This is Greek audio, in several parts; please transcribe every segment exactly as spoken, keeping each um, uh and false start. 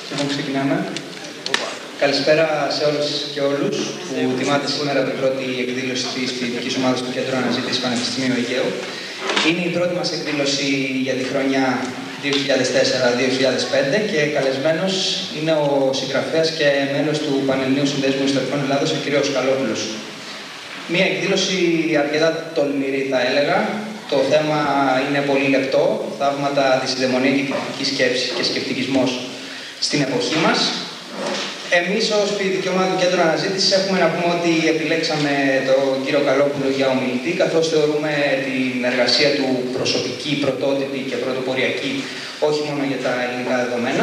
Λοιπόν, ξεκινάμε. Καλησπέρα σε όλους και όλους που τιμάτε σήμερα την πρώτη εκδήλωση της φοιτητικής ομάδας του Κέντρου Αναζήτησης Πανεπιστημίου Αιγαίου. Είναι η πρώτη μας εκδήλωση για τη χρονιά δύο χιλιάδες τέσσερα δύο χιλιάδες πέντε και καλεσμένος είναι ο συγγραφέας και μέλος του Πανελληνίου Συνδέσμου Ιστορικών Ελλάδος, ο κ. Καλόπουλος. Μία εκδήλωση αρκετά τολμηρή, θα έλεγα. Το θέμα είναι πολύ λεπτό, θαύματα, αντισυνταιμονία και κριτική σκέψη και σκεπτικισμός στην εποχή μας. Εμείς ως φοιτητική ομάδα του Κέντρου Αναζήτησης έχουμε να πούμε ότι επιλέξαμε τον κύριο Καλόπουλο για ομιλητή, καθώς θεωρούμε την εργασία του προσωπική, πρωτότυπη και πρωτοποριακή, όχι μόνο για τα ελληνικά δεδομένα.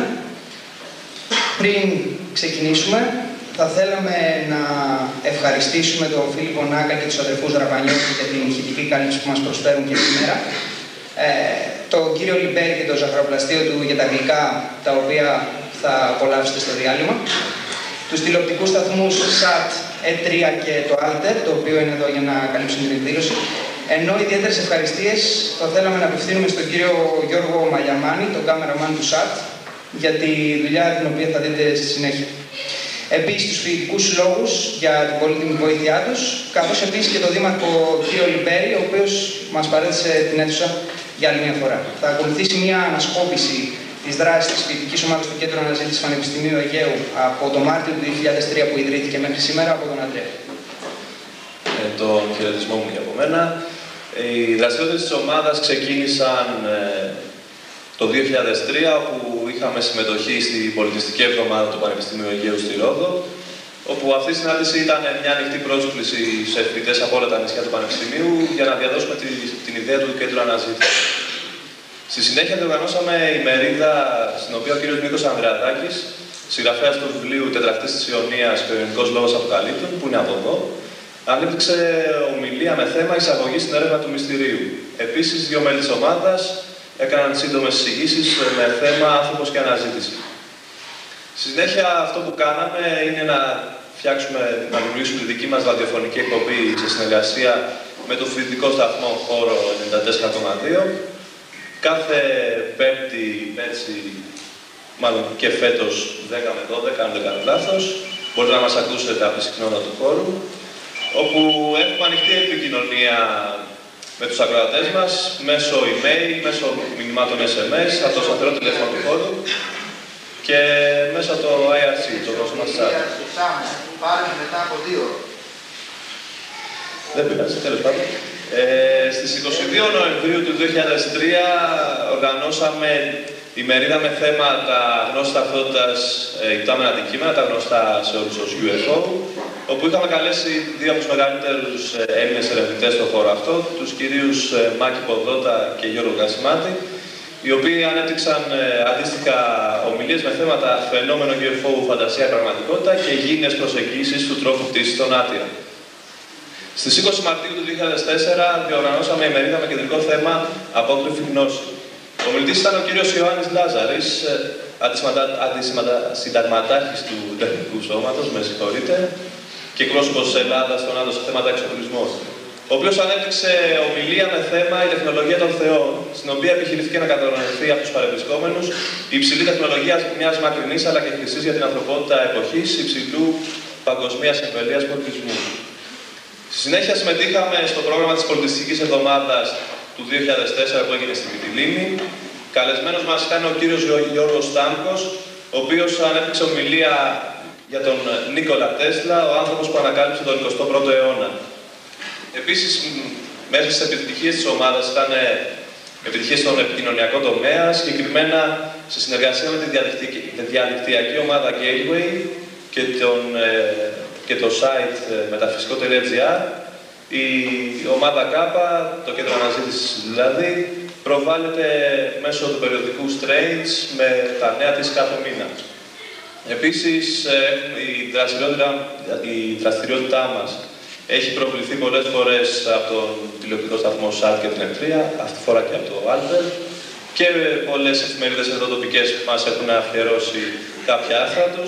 Πριν ξεκινήσουμε, θα θέλαμε να ευχαριστήσουμε τον Φίλιππο Νάκα και τους αδερφούς Ραβανιώτη για την ηχητική κάλυψη που μας προσφέρουν και σήμερα. Ε, τον κύριο Λιμπέρη και το ζαχαροπλαστείο του για τα γλυκά, τα οποία θα απολαύσετε στο διάλειμμα. Τους τηλεοπτικούς σταθμούς ΣΑΤ, Ε τρία και το Alter, το οποίο είναι εδώ για να καλύψουν την εκδήλωση. Ενώ ιδιαίτερες ευχαριστίες θα θέλαμε να απευθύνουμε στον κύριο Γιώργο Μαλιαμάνη, τον κάμεραμαν του ΣΑΤ, για τη δουλειά την οποία θα δείτε στη συνέχεια. Επίσης, τους φοιτητικούς λόγους για την πολύτιμη βοήθειά τους, καθώς επίσης και τον δήμαρχο κύριο Λιμπέρη, ο οποίος μας παρέδωσε την αίθουσα για άλλη μια φορά. Θα ακολουθήσει μια ανασκόπηση της δράσης της φοιτητικής ομάδας του Κέντρου Αναζήτησης Πανεπιστημίου Αιγαίου από το Μάρτιο του δύο χιλιάδες τρία που ιδρύθηκε μέχρι σήμερα από τον Αντρέα. Ε, τον χαιρετισμό μου και από μένα. Οι δραστηριότητες της ομάδας ξεκίνησαν ε, το δύο χιλιάδες τρία, όπου είχαμε συμμετοχή στην πολιτιστική εβδομάδα του Πανεπιστημίου Αιγαίου στη Ρόδο, όπου αυτή η συνάντηση ήταν μια ανοιχτή πρόσκληση σε φοιτητές από όλα τα νησιά του Πανεπιστημίου για να διαδώσουμε τη, την ιδέα του Κέντρου Αναζήτησης. Στη συνέχεια διοργανώσαμε ημερίδα στην οποία ο κύριος Νίκος Ανδρεαδάκης, συγγραφέας του βιβλίου «Τετραχτής της Ιωνίας και ο ελληνικός λόγος αποκαλύπτων», που είναι από εδώ, ανέπτυξε ομιλία με θέμα εισαγωγή στην έρευνα του μυστηρίου. Επίσης, δύο μέλη της ομάδας έκαναν σύντομες εισηγήσεις με θέμα άνθρωπος και αναζήτηση. Στη συνέχεια, αυτό που κάναμε είναι να φτιάξουμε, να δημιουργήσουμε τη δική μας ραδιοφωνική εκπομπή σε συνεργασία με το φοιτητικό σταθμό Χώρο ενενήντα τέσσερα κόμμα δύο. Κάθε Πέμπτη, πέρσι, μάλλον και φέτος δέκα με δώδεκα, αν δεν κάνω λάθος, μπορείτε να μας ακούσετε από τη συχνότητα του χώρου, όπου έχουμε ανοιχτή επικοινωνία με τους ακροατές μας μέσω email, μέσω μηνυμάτων ες εμ ες, από το σταθερό τηλέφωνο του χώρου και μέσα από το άι αρ σι, το πρόσωπο μας chat. Πάλι μετά από δύο. Δεν πειράζει, τέλος πάντων. Ε, στις είκοσι δύο Νοεμβρίου του δύο χιλιάδες τρία οργανώσαμε ημερίδα με θέμα τα γνώστα ταυτότητας ε, υπτάμενα αντικείμενα, τα γνωστά σε όλους ως γιου εφ ο, όπου είχαμε καλέσει δύο από τους μεγαλύτερους ε, Έλληνες ερευνητές στον χώρο αυτό, τους κυρίους ε, Μάκη Ποδότα και Γιώργο Κασιμάτη, οι οποίοι ανέπτυξαν ε, αντίστοιχα ομιλίες με θέματα φαινόμενο γιου εφ ο, φαντασία, πραγματικότητα και γήινες προσεγγίσεις του τρόπου πτήσης των άτιων. Στις είκοσι Μαρτίου του δύο χιλιάδες τέσσερα διοργανώσαμε ημερίδα με κεντρικό θέμα απόκρυφη γνώση. Ο ομιλητής ήταν ο κύριος Ιωάννης Λάζαρης, αντισυνταγματάρχης του Τεχνικού Σώματος, με συγχωρείτε, και εκπρόσωπος της Ελλάδας στον άντρο σε θέματα εξοπλισμού, ο οποίος ανέπτυξε ομιλία με θέμα η τεχνολογία των θεών, στην οποία επιχειρήθηκε να κατανοηθεί από τους παρευρισκόμενους η υψηλή τεχνολογία μιας μακρινής αλλά και χρυσής για την ανθρωπότητα εποχής υψηλού παγκοσμίας εμβελίας πολιτισμού. Στη συνέχεια συμμετείχαμε στο πρόγραμμα της πολιτιστικής εβδομάδας του δύο χιλιάδες τέσσερα που έγινε στη Μυτιλήνη. Καλεσμένος μας ήταν ο κύριος Γιώργος Στάμκος, ο οποίος ανέπτυξε ομιλία για τον Νίκολα Τέσλα, ο άνθρωπος που ανακάλυψε τον εικοστό πρώτο αιώνα. Επίσης, μέσα στις επιτυχίες της ομάδας ήταν επιτυχίες στον επικοινωνιακό τομέα, συγκεκριμένα σε συνεργασία με τη διαδικτυακή ομάδα Gateway και τον και το site μεταφυσικό τελεία τζι άρ, η ομάδα ΚΑΠΑ, το κέντρο αναζήτησης δηλαδή, προβάλλεται μέσω του περιοδικού Strange με τα νέα της κάθε μήνα. Επίσης, η δραστηριότητα, η δραστηριότητά μας έχει προβληθεί πολλές φορές από τον τηλεοπτικό σταθμό ΣΑΤ και την Ε τρία, αυτή τη φορά και από το Alter, και πολλές εφημερίδες εδώ τοπικές που μας έχουν αφιερώσει κάποια άρθρα τους.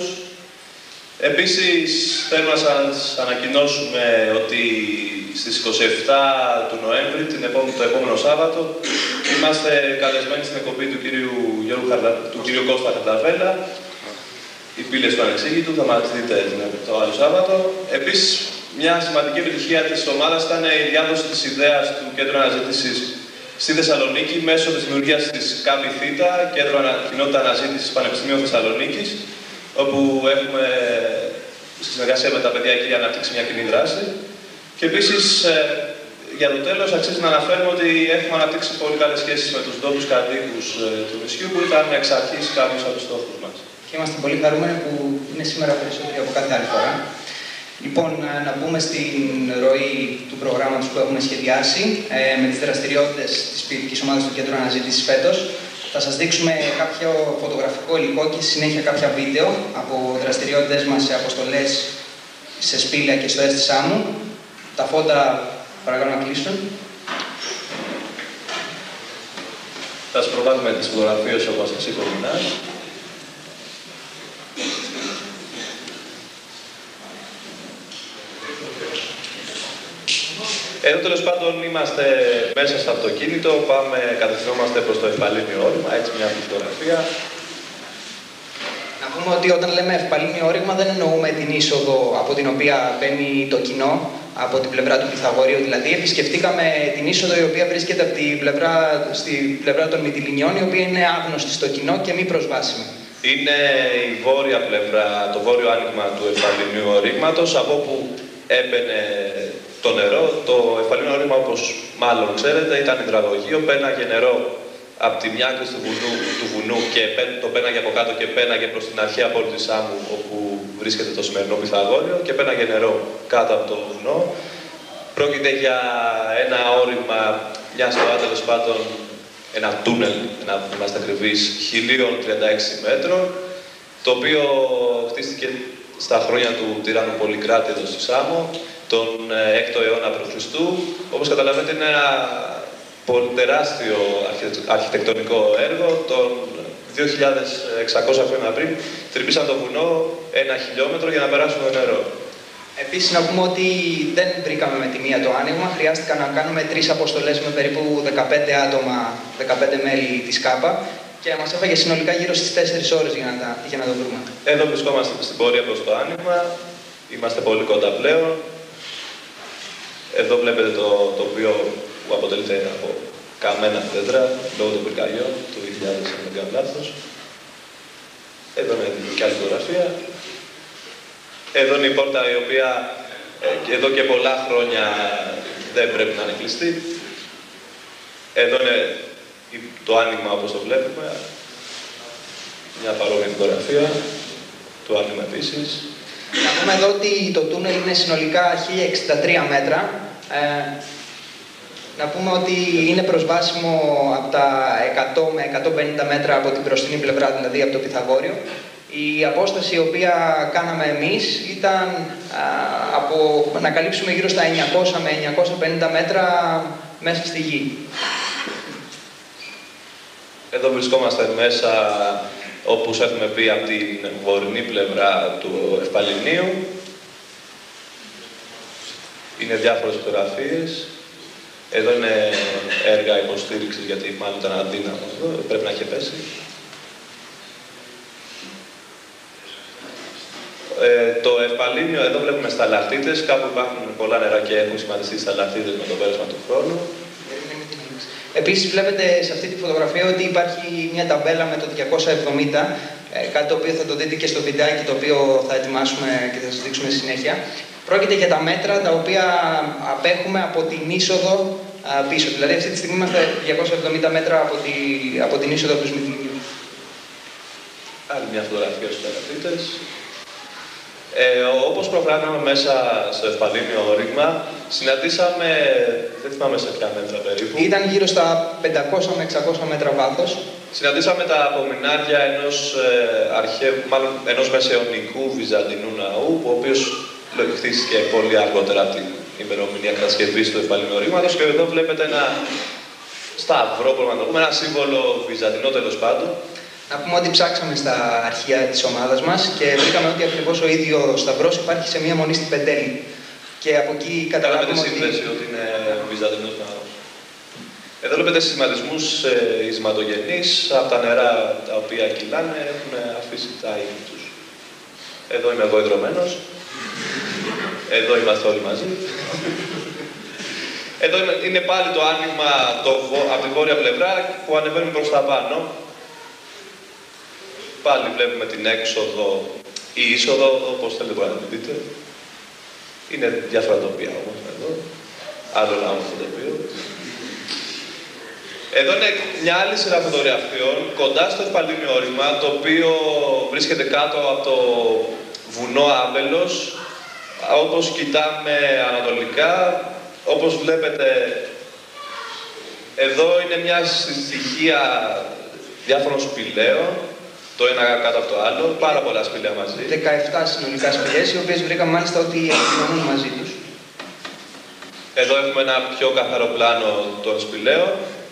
Επίσης, θέλουμε να σας ανακοινώσουμε ότι στις είκοσι επτά του Νοέμβρη, την επόμενη, το επόμενο Σάββατο, είμαστε καλεσμένοι στην εκπομπή του κυρίου, Γιώργου Χαρδα, του κυρίου Κώστα Χαρδαβέλα, οι πύλες του Ανεξήγητου, θα μας δείτε το άλλο Σάββατο. Επίσης, μια σημαντική επιτυχία της ομάδας ήταν η διάδοση της ιδέας του Κέντρου Αναζήτησης στη Θεσσαλονίκη μέσω της δημιουργίας της ΚΑΠΗ Θήτα, Κέντρο Κοινότητα Αναζήτησης Πανεπιστημίου Θεσσαλονίκης, όπου έχουμε στη συνεργασία με τα παιδιά εκεί αναπτύξει μια κοινή δράση. Και επίσης, για το τέλος, αξίζει να αναφέρουμε ότι έχουμε αναπτύξει πολύ καλές σχέσεις με τους ντόπιους κατοίκους του νησιού, που ήταν εξ αρχής κάποιος από τους στόχους μας. Και είμαστε πολύ χαρούμενοι που είναι σήμερα περισσότεροι από κάθε άλλη φορά. Λοιπόν, να μπούμε στην ροή του προγράμματος που έχουμε σχεδιάσει ε, με τις δραστηριότητες της ποιητικής ομάδας του Κέντρου Αναζήτησης φέτος. Θα σας δείξουμε κάποιο φωτογραφικό υλικό και συνέχεια κάποια βίντεο από δραστηριότητες μας σε αποστολές σε Σπήλαια και στο Έστι Σάμου. Τα φώτα παρακαλώ να κλείσουν. Θα σας προβάλλουμε τις φωτογραφίες όπως σας είπα πριν. Εδώ τέλος πάντων είμαστε μέσα στο αυτοκίνητο, πάμε, κατευθυνόμαστε προς το ευπαλήνιο όρημα, έτσι μια φωτογραφία. Να πούμε ότι όταν λέμε ευπαλήνιο όρημα δεν εννοούμε την είσοδο από την οποία μπαίνει το κοινό, από την πλευρά του Πυθαγορείου δηλαδή. Επισκεφτήκαμε την είσοδο η οποία βρίσκεται από την πλευρά, στην πλευρά των Μυτιληνιών, η οποία είναι άγνωστη στο κοινό και μη προσβάσιμη. Είναι η βόρεια πλευρά, το βόρειο άνοιγμα του ευπαληνίου ορίγματος, από όπου έμπαινε το νερό. Το ευπαλήνιο όρημα, όπως μάλλον ξέρετε, ήταν υδραγωγείο, πέναγε νερό από τη μια άκρη του βουνού, του βουνού και το πέναγε από κάτω και πέναγε προς την αρχαία πόλη της Σάμου, όπου βρίσκεται το σημερινό Πυθαγόριο, και πέναγε νερό κάτω από το βουνό. Πρόκειται για ένα όρημα, μια στοά τέλος πάντων, ένα τούνελ, να είμαστε ακριβείς, χίλια τριάντα έξι μέτρων, το οποίο χτίστηκε στα χρόνια του τυράννου Πολυκράτη εδώ στη Σάμο, τον έκτο αιώνα προ Χριστού. Όπως καταλαβαίνετε, είναι ένα πολύ τεράστιο αρχιτεκτονικό έργο. Τον δύο χιλιάδες εξακόσια χρόνια πριν τρυπήσαν το βουνό ένα χιλιόμετρο για να περάσουν το νερό. Επίσης, να πούμε ότι δεν βρήκαμε με τη μία το άνοιγμα. Χρειάστηκε να κάνουμε τρεις αποστολές με περίπου δεκαπέντε άτομα, δεκαπέντε μέλη της ΚΑΠΑ, και μας έφαγε συνολικά γύρω στις τέσσερις ώρες για να, τα, για να το βρούμε. Εδώ βρισκόμαστε στην πορεία προς το άνοιγμα. Είμαστε πολύ κοντά πλέον. Εδώ βλέπετε το τοπίο που αποτελείται από καμένα δέντρα λόγω των πυρκαγιών του δύο χιλιάδες, αν δεν κάνω λάθος. Εδώ είναι και άλλη φωτογραφία. Εδώ είναι η πόρτα η οποία ε, εδώ και πολλά χρόνια δεν πρέπει να είναι κλειστή. Εδώ είναι το άνοιγμα όπως το βλέπουμε. Μια παρόμοια φωτογραφία. Το άνοιγμα επίσης. Να πούμε εδώ ότι το τούνελ είναι συνολικά χίλια εξήντα τρία μέτρα. Ε, να πούμε ότι είναι προσβάσιμο από τα εκατό με εκατόν πενήντα μέτρα από την μπροστινή πλευρά, δηλαδή από το Πυθαγόριο. Η απόσταση η οποία κάναμε εμείς ήταν α, από να καλύψουμε γύρω στα εννιακόσια με εννιακόσια πενήντα μέτρα μέσα στη γη. Εδώ βρισκόμαστε μέσα, όπως έχουμε πει, από την βορεινή πλευρά του Ευπαληνίου. Είναι διάφορες φωτογραφίες. Εδώ είναι έργα υποστήριξης, γιατί μάλλον ήταν αδύναμο εδώ, πρέπει να έχει πέσει. Ε, το Ευπαλήνιο, εδώ βλέπουμε σταλακτίτες. Κάπου υπάρχουν πολλά νερά και έχουν σχηματιστεί σταλακτίτες με το πέρασμα του χρόνου. Επίσης βλέπετε σε αυτή τη φωτογραφία ότι υπάρχει μια ταμπέλα με το διακόσια εβδομήντα, ε, κάτι το οποίο θα το δείτε και στο βιντεάκι το οποίο θα ετοιμάσουμε και θα σας δείξουμε στη συνέχεια. Πρόκειται για τα μέτρα τα οποία απέχουμε από την είσοδο α, πίσω. Δηλαδή αυτή τη στιγμή είμαστε διακόσια εβδομήντα μέτρα από, τη, από την είσοδο του Σμιτλινίου. Άλλη μια φωτογραφία στους σταλακτίτες. Ε, όπως προχωράμε μέσα στο Ευπαλήνιο όριγμα, συναντήσαμε, δεν θυμάμαι σε ποια μέτρα περίπου. Ήταν γύρω στα πεντακόσια με εξακόσια μέτρα βάθος. Συναντήσαμε τα απομεινάρια ενός, ε, αρχαίου, μάλλον ενός μεσαιωνικού βυζαντινού ναού, ο οποίος χτίστηκε πολύ αργότερα από την ημερομηνία κατασκευής του Ευπαλήνιου ορίγματος, και εδώ βλέπετε ένα σταυρό, ένα σύμβολο βυζαντινό τέλος πάντων. Να πούμε ότι ψάξαμε στα αρχεία της ομάδας μας και βρήκαμε ότι ακριβώς ο ίδιος σταυρός υπάρχει σε μία μονή στην Πεντέλη. Και από εκεί καταλάβαμε ότι... σύνδεση ότι είναι βυζαντινός ναός. Εδώ βλέπετε σχηματισμούς ε, ισματογενείς, από τα νερά τα οποία κυλάνε έχουν αφήσει τα ίχνη τους. Εδώ είμαι εγώ ιδρωμένος. Εδώ είμαστε όλοι μαζί. Εδώ είναι πάλι το άνοιγμα το, από τη βόρεια πλευρά που ανεβαίνουμε προς τα πάνω. Πάλι βλέπουμε την έξοδο ή είσοδο, όπως θέλετε μπορείτε να την δείτε. Είναι διάφορα τοπία όμως εδώ. Άλλο ένα όμως το τοπίο. Εδώ είναι μια άλλη σειρά φωτογραφιών κοντά στο Ευπαλίνιο όρημα, το οποίο βρίσκεται κάτω από το βουνό Άμπελος. Όπως κοιτάμε ανατολικά, όπως βλέπετε, εδώ είναι μια στοιχεία διάφορων σπηλαίων, το ένα κάτω από το άλλο, πάρα πολλά σπηλαία μαζί. δεκαεπτά συνολικά σπηλιές, οι οποίες βρήκαμε μάλιστα ότι επικοινωνούν μαζί τους. Εδώ έχουμε ένα πιο καθαρό πλάνο των σπηλαίων.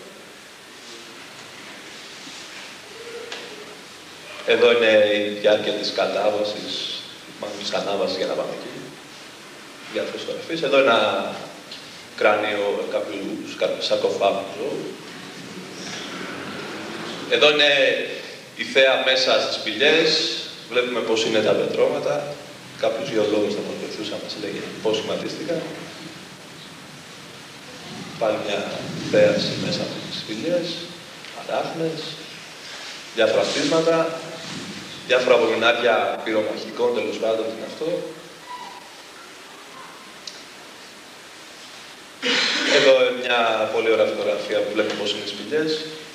Εδώ είναι η διάρκεια της κατάβασης, μάλλον της ανάβασης για να πάμε εκεί. Διάφορες φωτογραφίες. Εδώ ένα κράνιο κάποιου σαρκοφάγου ζώου. Εδώ είναι η θέα μέσα στις σπηλιές. Βλέπουμε πώς είναι τα πετρώματα. Κάποιος γεωλόγος θα μας βοηθούσε να μας λέγει πώς σχηματίστηκαν. Πάλι μια θέαση μέσα από τις σπηλιές. Αράχνες. Διάφορα κτίσματα. Διάφορα απομεινάρια πυρομαχικών, τέλος πάντων, τι είναι αυτό. Εδώ μια πολύ ωραία φωτογραφία που βλέπουμε πώς είναι οι σπηλιές.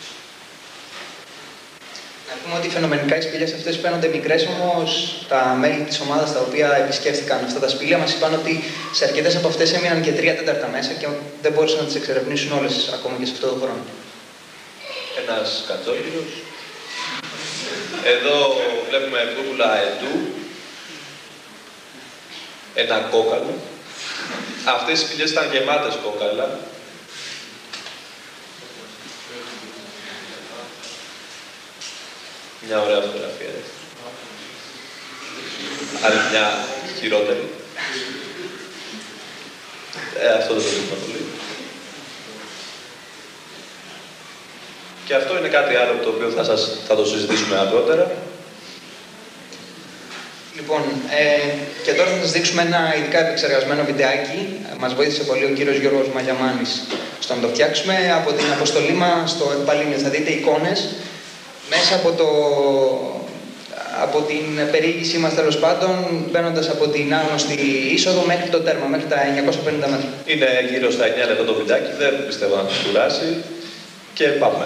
Να πούμε ότι φαινομενικά οι σπηλιές αυτές φαίνονται μικρές, όμως τα μέλη της ομάδας τα οποία επισκέφθηκαν αυτά τα σπήλια μας είπαν ότι σε αρκετές από αυτές έμειναν και τρία τέταρτα μέσα και δεν μπόρεσαν να τις εξερευνήσουν όλες ακόμα και σε αυτό το χρόνο. Ένας κατσόγυρος. Εδώ βλέπουμε κούκουλα αετού. Ένα κόκαλο. Αυτές οι σπηλιές ήταν γεμάτες κόκαλα. Μια ωραία φωτογραφία. Άλλη μια χειρότερη. Ε, αυτό δεν το δείχνω πολύ. Και αυτό είναι κάτι άλλο το οποίο θα, σας, θα το συζητήσουμε αργότερα. Λοιπόν, ε, και τώρα θα σας δείξουμε ένα ειδικά επεξεργασμένο βιντεάκι. Μας βοήθησε πολύ ο κύριος Γιώργος Μαγιαμάνης στο να το φτιάξουμε. Από την αποστολή μας στο Ευπαλίνιο θα δείτε εικόνες μέσα από, το, από την περιήγησή μας, τέλος πάντων, μπαίνοντας από την άγνωστη είσοδο μέχρι το τέρμα, μέχρι τα εννιακόσια πενήντα μέτρα. Είναι γύρω στα εννιά λεπτά το βιντεάκι, δεν πιστεύω να σας κουράσει. Και πάμε.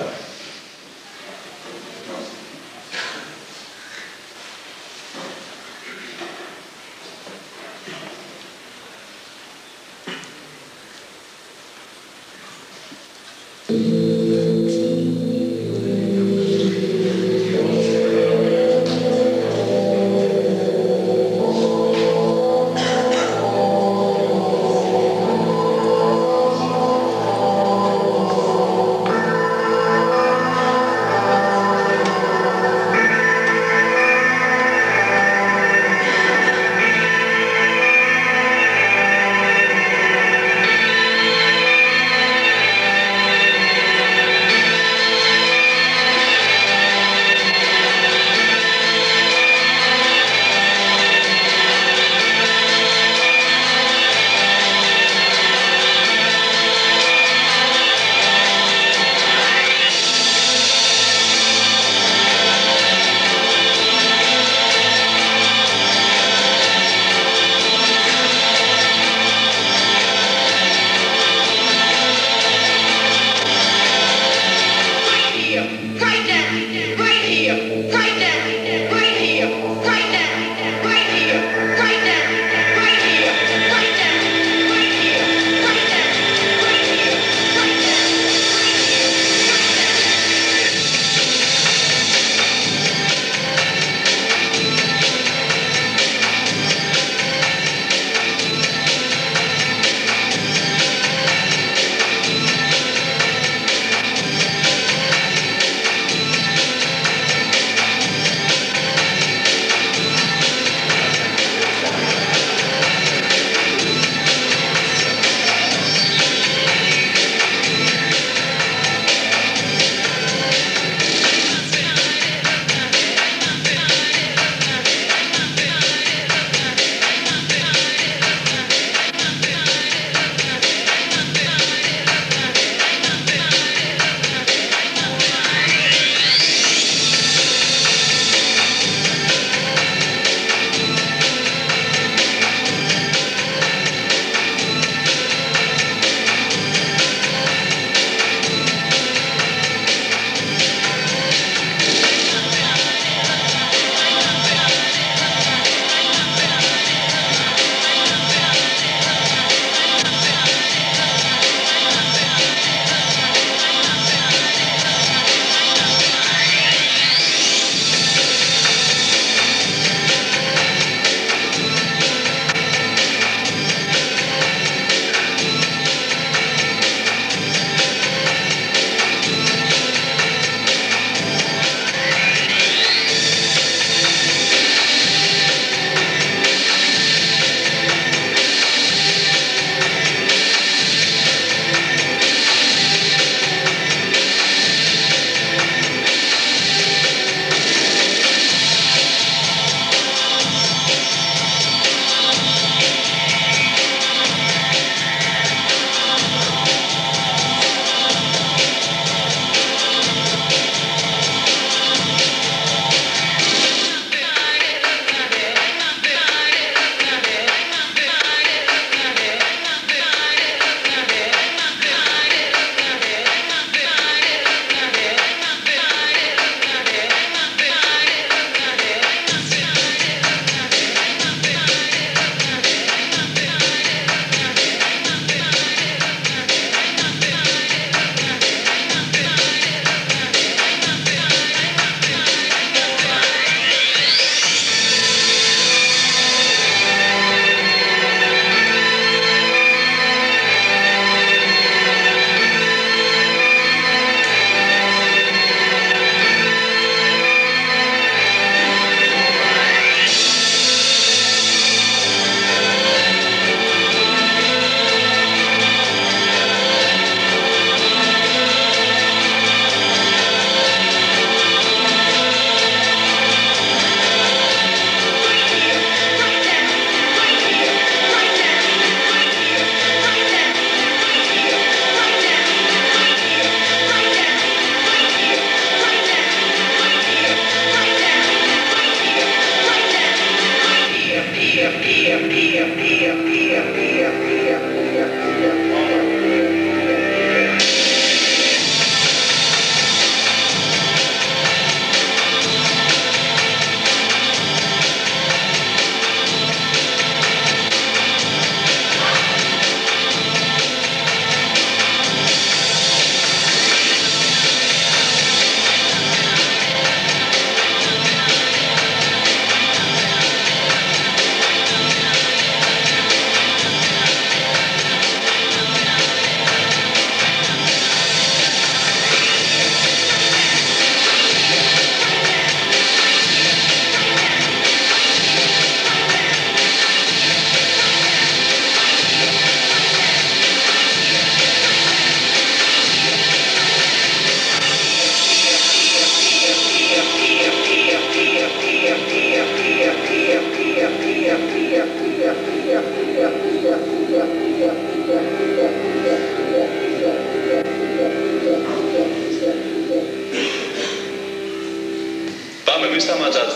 Πάμε, μη σταματάτε.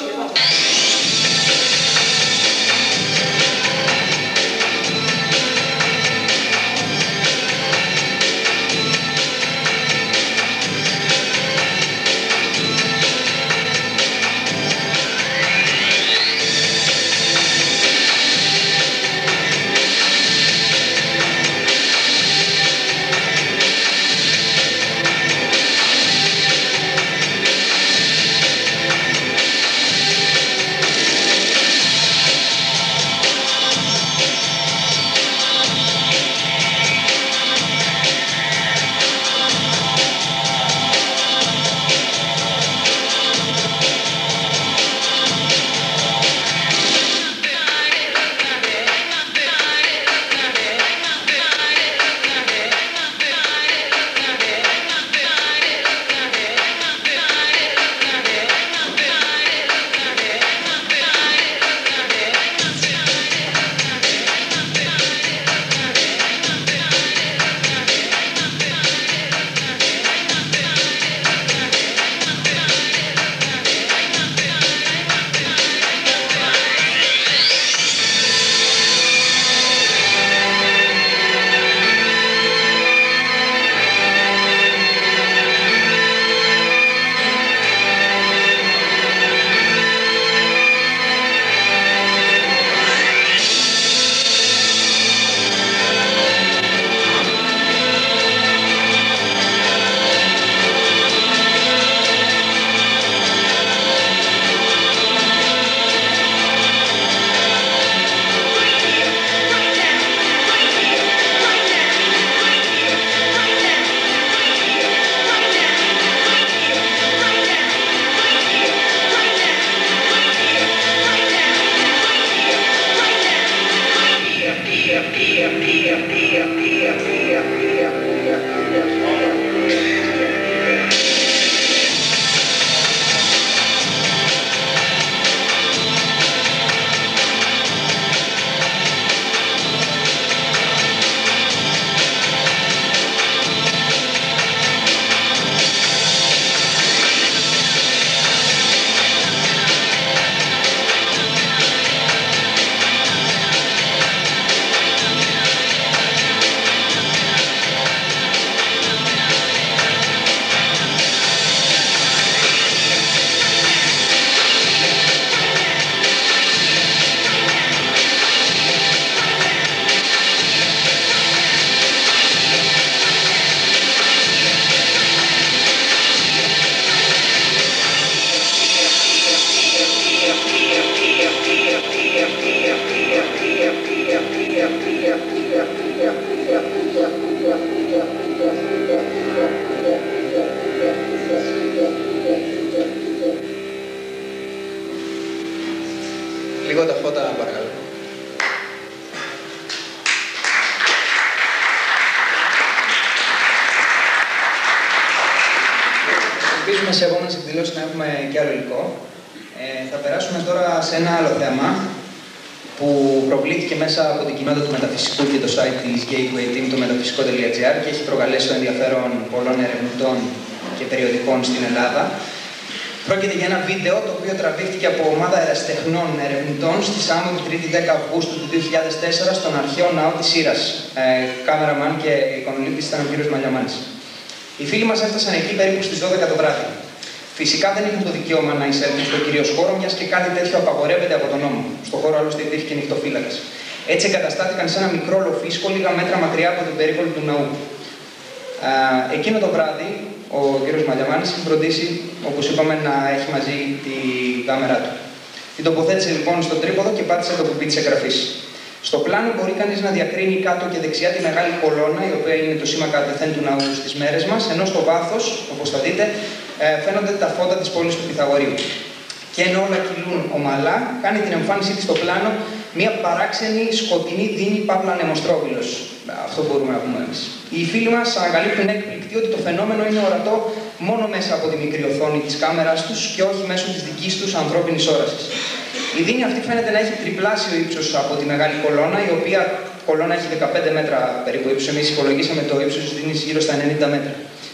Λίγο τα φώτα, παρακαλώ. Ελπίζουμε σε επόμενες εκδηλώσεις να έχουμε και άλλο υλικό. Ε, θα περάσουμε τώρα σε ένα άλλο θέμα που προκλήθηκε μέσα από την κοινότητα του μεταφυσικού και το site της Gateway Team, το μεταφυσικό τελεία τζι άρ, και έχει προκαλέσει το ενδιαφέρον πολλών ερευνητών και περιοδικών στην Ελλάδα. Πρόκειται για ένα βίντεο το οποίο τραβήχτηκε από ομάδα ερασιτεχνών ερευνητών στη Σάμο την τρίτη δέκα Αυγούστου του δύο χιλιάδες τέσσερα στον αρχαίο ναό της Σύρας. Ε, κάμεραμαν και εικονολήπτης ήταν ο κύριος Μαλιαμάνης. Οι φίλοι μας έφτασαν εκεί περίπου στις δώδεκα το βράδυ. Φυσικά δεν είχαν το δικαίωμα να εισέλθουν στο κυρίως χώρο, μιας και κάτι τέτοιο απαγορεύεται από τον νόμο. Στο χώρο άλλωστε υπήρχε και νυχτοφύλακας. Έτσι εγκαταστάθηκαν σε ένα μικρό λοφίσκο λίγα μέτρα μακριά από την περίκολη του ναού. Ε, εκείνο το βράδυ, ο κύριος Μαλιαμάνης είχε φροντίσει, όπως είπαμε, να έχει μαζί τη κάμερά του. Την τοποθέτησε λοιπόν στο τρίποδο και πάτησε το κουμπί της εγγραφής. Στο πλάνο μπορεί κανείς να διακρίνει κάτω και δεξιά τη μεγάλη κολόνα, η οποία είναι το σήμα κατευθέν του ναού στις μέρες μας, ενώ στο βάθος, όπως θα δείτε, φαίνονται τα φώτα της πόλης του Πυθαγορείου. Και ενώ όλα κυλούν ομαλά, κάνει την εμφάνισή της στο πλάνο μια παράξενη σκοτεινή δίνη παύλα ανεμοστρόβιλος. Αυτό μπορούμε να πούμε εμείς. Οι φίλοι μας ανακαλύπτουν έκπληκτοι ότι το φαινόμενο είναι ορατό μόνο μέσα από τη μικρή οθόνη της κάμερας τους και όχι μέσω της δικής τους ανθρώπινης όρασης. Η δίνη αυτή φαίνεται να έχει τριπλάσιο ύψος από τη μεγάλη κολόνα, η οποία κολόνα έχει δεκαπέντε μέτρα περίπου ύψος. Εμείς υπολογίσαμε το ύψος της δίνης γύρω στα ενενήντα μέτρα.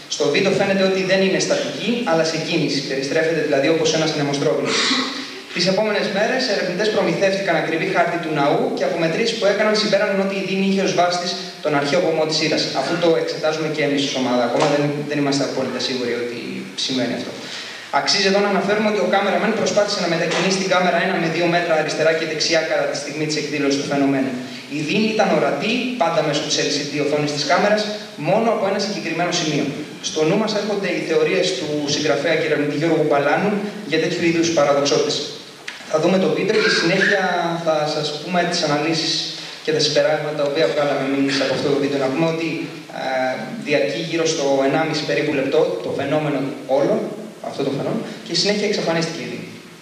Στο βίντεο φαίνεται ότι δεν είναι στατική, αλλά σε κίνηση, περιστρέφεται δηλαδή όπως ένας νεμοστρόβιλος. Τις επόμενες μέρες, ερευνητές προμηθεύτηκαν ακριβή χάρτη του ναού και από μετρήσεις που έκαναν συμπέραναν ότι η Δίνη είχε ως βάση της τον αρχαίο βωμό της Ήρας. Αφού το εξετάζουμε και εμείς ως ομάδα, ακόμα δεν, δεν είμαστε απόλυτα σίγουροι ότι σημαίνει αυτό. Αξίζει εδώ να αναφέρουμε ότι ο κάμεραμεν προσπάθησε να μετακινήσει την κάμερα ένα με δύο μέτρα αριστερά και δεξιά κατά τη στιγμή της εκδήλωσης του φαινομένου. Η Δίνη ήταν ορατή, πάντα μέσω της ελ σι ντι οθόνης της κάμερας, μόνο από ένα συγκεκριμένο σημείο. Στο νου μας έρχονται οι θεωρίες του συγγραφέα και ερευνητή Γιώργου Μπαλάνου για τέτοιου είδους παραδοξότητες. Θα δούμε το βίντεο και στη συνέχεια θα σας πούμε τις αναλύσεις και τα συμπεράσματα τα οποία βγάλαμε εμείς από αυτό το βίντεο. Να πούμε ότι ε, διαρκεί γύρω στο ενάμιση περίπου λεπτό το φαινόμενο όλο, αυτό το φαινόμενο, και στη συνέχεια εξαφανίστηκε ήδη.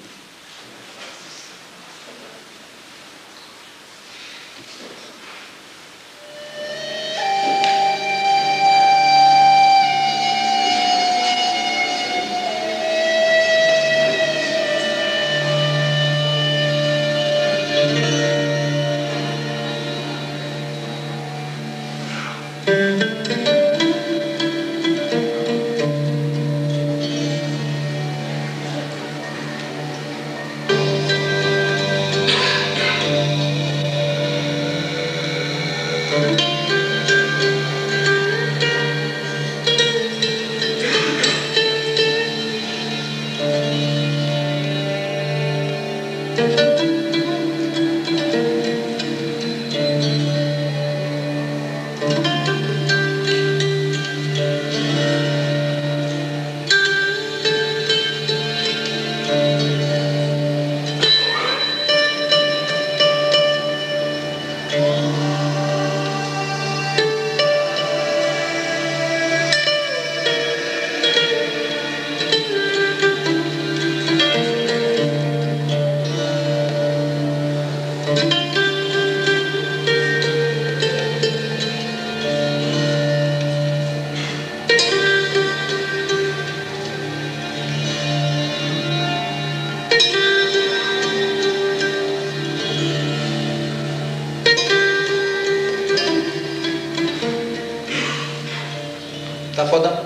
Τα φώτα.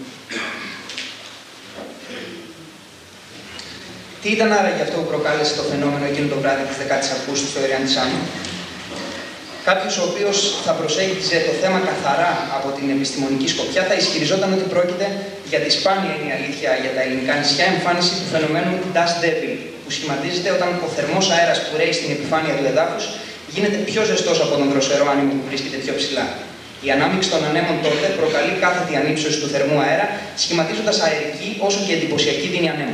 Τι ήταν άραγε αυτό που προκάλεσε το φαινόμενο εκείνο το βράδυ της δεκάτης Αυγούστου στο Ηριάν της Άμμου? Κάποιος ο οποίος θα προσέγγιζε το θέμα καθαρά από την επιστημονική σκοπιά θα ισχυριζόταν ότι πρόκειται για τη σπάνια, είναι η αλήθεια, για τα ελληνικά νησιά εμφάνιση του φαινομένου Dust Devil, που σχηματίζεται όταν ο θερμός αέρας που ρέει στην επιφάνεια του εδάφους γίνεται πιο ζεστός από τον δροσερό άνεμο που βρίσκεται πιο ψηλά. Η ανάμειξη των ανέμων τότε προκαλεί κάθετη ανύψωση του θερμού αέρα, σχηματίζοντας αερική όσο και εντυπωσιακή δίνη ανέμου.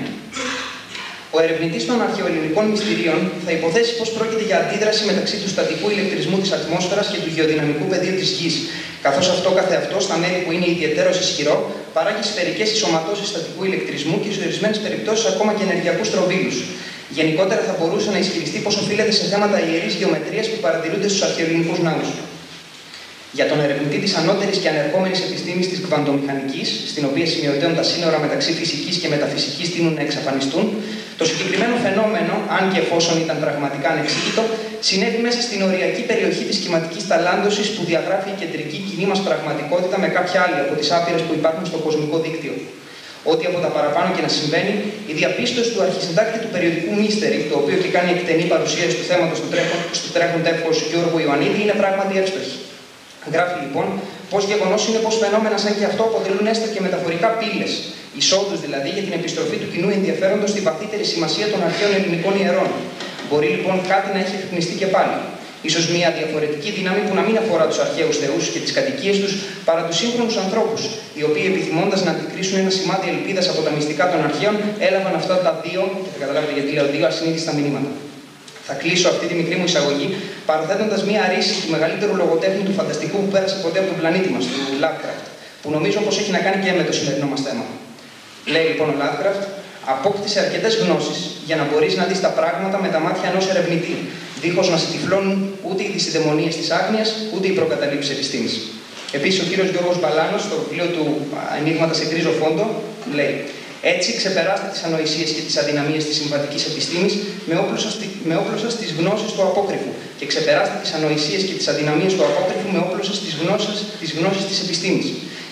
Ο ερευνητής των αρχαιοελληνικών μυστηρίων θα υποθέσει πως πρόκειται για αντίδραση μεταξύ του στατικού ηλεκτρισμού της ατμόσφαιρας και του γεωδυναμικού πεδίου της Γης, καθώς αυτό καθεαυτό στα μέρη που είναι ιδιαιτέρως ισχυρό παράγει σφαιρικές ενσωματώσεις στατικού ηλεκτρισμού και σε ορισμένες περιπτώσεις ακόμα και ενεργειακούς τροβίλους. Γενικότερα θα μπορούσε να ισχυριστεί πως οφείλεται σε θέματα ιερής γεωμετρίας που παρατηρούνται στους αρχαιοελληνικούς ναούς. Για τον ερευνητή της ανώτερης και ανερχόμενης επιστήμης της κβαντομηχανικής, στην οποία σημειωτέων τα σύνορα μεταξύ φυσικής και μεταφυσικής τείνουν να εξαφανιστούν, το συγκεκριμένο φαινόμενο, αν και εφόσον ήταν πραγματικά ανεξήγητο, συνέβη μέσα στην οριακή περιοχή της κυματικής ταλάντωσης που διαγράφει η κεντρική κοινή μας πραγματικότητα με κάποια άλλη από τις άπειρες που υπάρχουν στο κοσμικό δίκτυο. Ό,τι από τα παραπάνω και να συμβαίνει, η διαπίστωση του αρχισυντάκτη του περιοδικού Mystery, το οποίο και κάνει εκτενή παρουσίαση του θέματος του στο τρέχον τεύχος Γιώργου Ιωαννίδη, είναι πράγματι εύστοχη. Γράφει λοιπόν πως γεγονός είναι πως φαινόμενα σαν και αυτό αποτελούν έστω και μεταφορικά πύλες, εισόδους δηλαδή για την επιστροφή του κοινού ενδιαφέροντος στη βαθύτερη σημασία των αρχαίων ελληνικών ιερών. Μπορεί λοιπόν κάτι να έχει εκπνιστεί και πάλι. Ίσως μια διαφορετική δύναμη που να μην αφορά τους αρχαίους θεούς και τις κατοικίες τους, παρά τους σύγχρονους ανθρώπους, οι οποίοι επιθυμώντας να αντικρίσουν ένα σημάδι ελπίδας από τα μυστικά των αρχαίων, έλαβαν αυτά τα δύο, και θα καταλάβετε γιατί λέω δύο, ασυνείδηστα μηνύματα. Θα κλείσω αυτή τη μικρή μου εισαγωγή παραθέτοντας μία ρίση του μεγαλύτερου λογοτέχνη του φανταστικού που πέρασε ποτέ από τον πλανήτη μας, του Lovecraft, που νομίζω πως έχει να κάνει και με το σημερινό μας θέμα. Λέει λοιπόν ο Lovecraft, απόκτησε αρκετές γνώσεις για να μπορείς να δεις τα πράγματα με τα μάτια ενός ερευνητή, δίχως να σε τυφλώνουν ούτε οι δυσιδαιμονίες της άγνοιας, ούτε οι προκαταλήψεις επιστήμης. Επίσης, ο κύριος Γιώργος Μπαλάνος, στο βιβλίο του Ενίγματα σε γκρίζο φόντο, λέει: έτσι ξεπεράστε τις ανοησίες και τις αδυναμίες της συμβατικής επιστήμης με όπλο σας, με όπλο σας τις γνώσεις του απόκρυφου και ξεπεράστε τις ανοησίες και τις αδυναμίες του απόκρυφου με όπλο σας τις γνώσεις, τις γνώσεις της επιστήμης.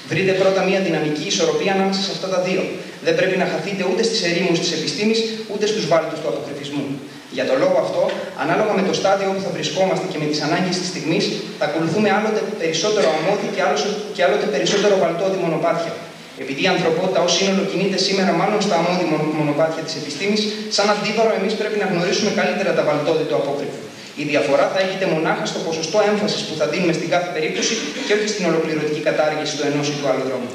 Βρείτε πρώτα μια δυναμική ισορροπία ανάμεσα σε αυτά τα δύο. Δεν πρέπει να χαθείτε ούτε στις ερήμους της επιστήμης, ούτε στους βάλτους του αποκρυφισμού. Για τον λόγο αυτό, ανάλογα με το στάδιο όπου θα βρισκόμαστε και με τις ανάγκες της στιγμής, θα ακολουθούμε άλλοτε περισσότερο αμμώδη και, και άλλοτε περισσότερο βαλτόδι μονοπάτια. Επειδή η ανθρωπότητα ως σύνολο κινείται σήμερα μάλλον στα αμμώδη μονοπάτια της επιστήμης, σαν αντίβαρο εμείς πρέπει να γνωρίσουμε καλύτερα τα βαλτόδι του απόκρυφου. Η διαφορά θα έγινε μονάχα στο ποσοστό έμφασης που θα δίνουμε στην κάθε περίπτωση και όχι στην ολοκληρωτική κατάργηση του ενός ή του άλλου δρόμου.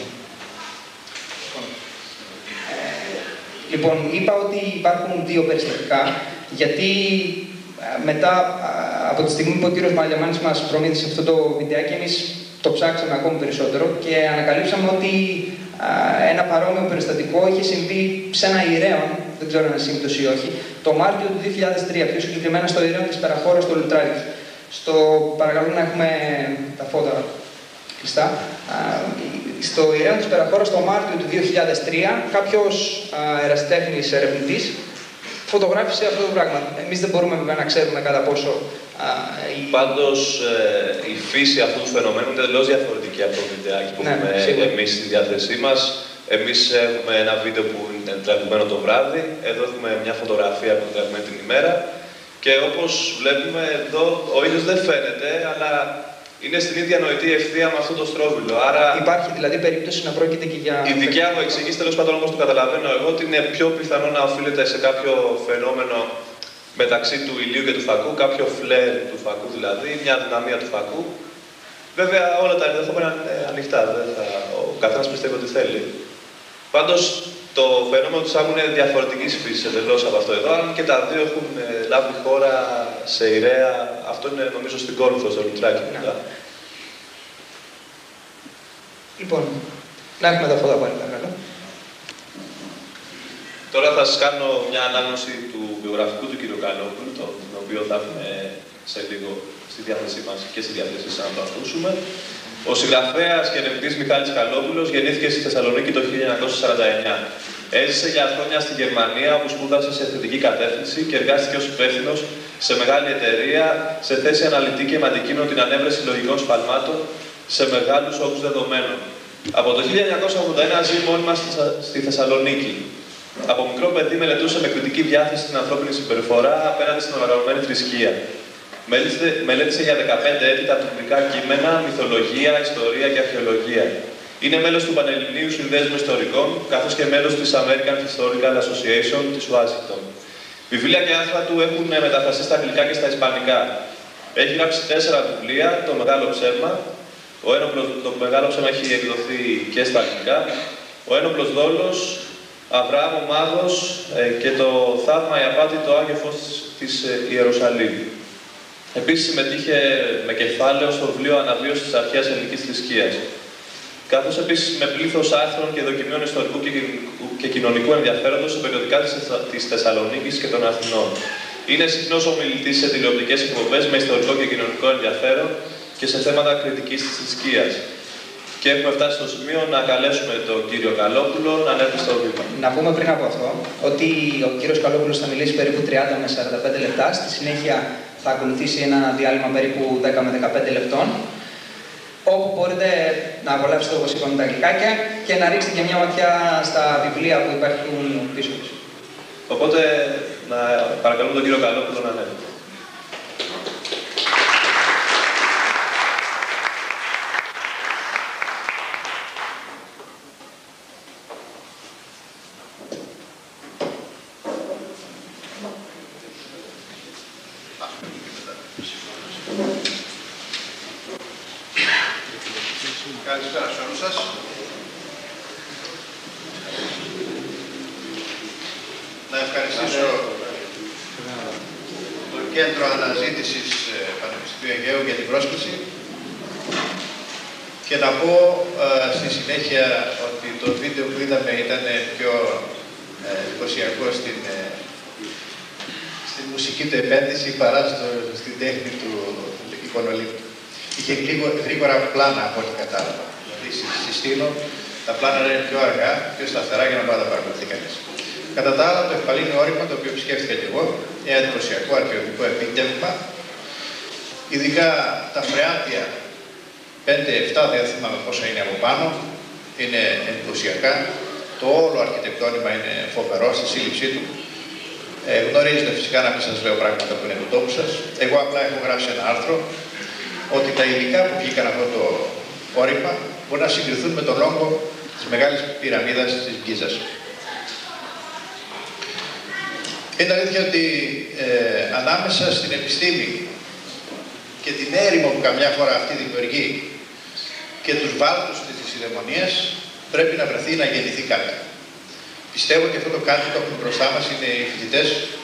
Λοιπόν, είπα ότι υπάρχουν δύο περιστατικά, γιατί μετά από τη στιγμή που ο κύριος Μαλιαμάνης μας προμήθησε αυτό το βιντεάκι, εμείς το ψάξαμε ακόμη περισσότερο και ανακαλύψαμε ότι ένα παρόμοιο περιστατικό είχε συμβεί σε ένα ιερέον, δεν ξέρω αν είναι σύμπτωση ή όχι, το Μάρτιο του δύο χιλιάδες τρία, πιο συγκεκριμένα στο ιερέον της Περαχώρας στο Λουτράριος. Στο παρακαλώ να έχουμε τα φώτα κλειστά. Στο ιερέον της Περαχώρας το Μάρτιο του δύο χιλιάδες τρία, κάποιος ερασιτέχνης ερευνητής φωτογράφησε αυτό το πράγμα. Εμείς δεν μπορούμε βέβαια να ξέρουμε κατά πόσο. Η... Πάντως ε, η φύση αυτού του φαινομένου είναι εντελώς διαφορετική από το βιντεάκι που ναι, έχουμε εμείς στη διάθεσή μας. Εμείς έχουμε ένα βίντεο που είναι τραβηγμένο το βράδυ, εδώ έχουμε μια φωτογραφία που είναι τραβηγμένη την ημέρα και όπως βλέπουμε εδώ ο ήλιος δεν φαίνεται, αλλά είναι στην ίδια νοητή ευθεία με αυτό το στρόβιλο. Άρα υπάρχει δηλαδή περίπτωση να πρόκειται και για. Η δικιά μου εξήγηση, τέλος πάντων όπως το καταλαβαίνω εγώ, ότι είναι πιο πιθανό να οφείλεται σε κάποιο φαινόμενο μεταξύ του ηλίου και του φακού, κάποιο φλερ του φακού δηλαδή, μια δυναμία του φακού. Βέβαια όλα τα ενδεχόμενα είναι ανοιχτά, δεν θα... ο καθένας πιστεύει ότι θέλει. Πάντως το φαινόμενο του Σάμου είναι διαφορετικής φύσης εντελώς από αυτό εδώ, αν και τα δύο έχουν λάβει χώρα σε Ιρέα, αυτό είναι νομίζω στην Κόρινθο, στο Λουτράκι. Ναι. Λοιπόν, να έχουμε τα φώτα πάλι παρακαλώ. Τώρα θα σας κάνω μια ανάγνωση του βιογραφικού του κ. Καλόπουλου, τον οποίο θα έχουμε σε λίγο στη διάθεσή μας και στη διάθεσή σας να το ακούσουμε. Ο συγγραφέας και ερευνητής Μιχάλης Καλόπουλος γεννήθηκε στη Θεσσαλονίκη το χίλια εννιακόσια σαράντα εννιά. Έζησε για χρόνια στη Γερμανία, όπου σπούδασε σε θετική κατεύθυνση και εργάστηκε ως υπεύθυνος σε μεγάλη εταιρεία, σε θέση αναλυτική με αντικείμενο την ανέβρεση λογικών σφαλμάτων σε μεγάλους όγκους δεδομένων. Από το χίλια εννιακόσια ογδόντα ένα ζει μόνιμα στη Θεσσαλονίκη. Από μικρό παιδί μελετούσε με κριτική διάθεση την ανθρώπινη συμπεριφορά απέναντι στην οργανωμένη θρησκεία. Μελέτησε για δεκαπέντε έτη τα τουρκικά κείμενα, μυθολογία, ιστορία και αρχαιολογία. Είναι μέλος του Πανελληνίου Συνδέσμου Ιστορικών, καθώς και μέλος της American Historical Association της Ουάσιγκτον. Βιβλία και άρθρα του έχουν μεταφραστεί στα αγγλικά και στα ισπανικά. Έχει γράψει τέσσερα βιβλία, το Μεγάλο Ψέμα. Ο ένοπλος, το Μεγάλο Ψέμα έχει εκδοθεί και στα αγγλικά. Ο Ένοπλος Δόλος, Αβραάμ ο Μάγος ε, και το Θαύμα η Απάτη, το Άγιο Φως της ε, Ιερουσαλήμ. Επίσης συμμετείχε με κεφάλαιο στο βιβλίο Αναβίωση της αρχαίας ελληνικής θρησκείας. Καθώς επίσης με πλήθος άρθρων και δοκιμίων ιστορικού και κοινωνικού ενδιαφέροντος σε περιοδικά της Θεσσαλονίκης και των Αθηνών. Είναι συχνός ομιλητής σε τηλεοπτικές εκπομπές με ιστορικό και κοινωνικό ενδιαφέρον και σε θέματα κριτικής της θρησκείας. Και έχουμε φτάσει στο σημείο να καλέσουμε τον κύριο Καλόπουλο να ανέβει στο βήμα. Να πούμε πριν από αυτό ότι ο κύριος Καλόπουλος θα μιλήσει περίπου τριάντα με σαράντα πέντε λεπτά. Στη συνέχεια θα ακολουθήσει ένα διάλειμμα περίπου δέκα με δεκαπέντε λεπτών, όπου μπορείτε να απολαύσετε, όπως είπαμε, τα αγγλικάκια και να ρίξετε και μια ματιά στα βιβλία που υπάρχουν πίσω πίσω. Οπότε, να παρακαλούμε τον κύριο Καλόπουλο να ανέβει. Καλησπέρα σε όλους σας. Να ευχαριστήσω το Κέντρο Αναζήτησης Πανεπιστημίου Αιγαίου για την πρόσκληση και να πω ε, στη συνέχεια ότι το βίντεο που είδαμε ήταν πιο ε, εντυπωσιακό στην, ε, στην μουσική του επένδυση παρά στο, στην τέχνη του εικονολήπτου. Είχε λίγο γρήγορα πλάνα από ό,τι κατάλαβα. Δηλαδή, στη στήλο τα πλάνα είναι πιο αργά, πιο σταθερά για να μπορεί να τα παρακολουθεί κανείς. Κατά τα άλλα, το ευπαλήνιο όρημα, το οποίο επισκέφθηκα και εγώ, ένα εντυπωσιακό αρχαιολογικό επίτευγμα, ειδικά τα φρεάτια πέντε εφτά, δεν θυμάμαι πόσα είναι από πάνω, είναι εντυπωσιακά. Το όλο αρχιτεκτόνημα είναι φοβερό στη σύλληψή του. Ε, γνωρίζετε φυσικά, να μην σας λέω πράγματα που είναι του τόπου σας. Εγώ απλά έχω γράψει ένα άρθρο ότι τα υλικά που βγήκαν αυτό το όρημα μπορεί να συγκριθούν με τον όγκο της Μεγάλης Πυραμίδας της Γκίζας. Είναι αλήθεια ότι ε, ανάμεσα στην επιστήμη και την έρημο που καμιά φορά αυτή δημιουργεί και τους βάλτους της δυσιδαιμονίας πρέπει να βρεθεί να γεννηθεί κάτι. Πιστεύω ότι αυτό το κάτι που έχουμε μπροστά μας είναι οι φοιτητές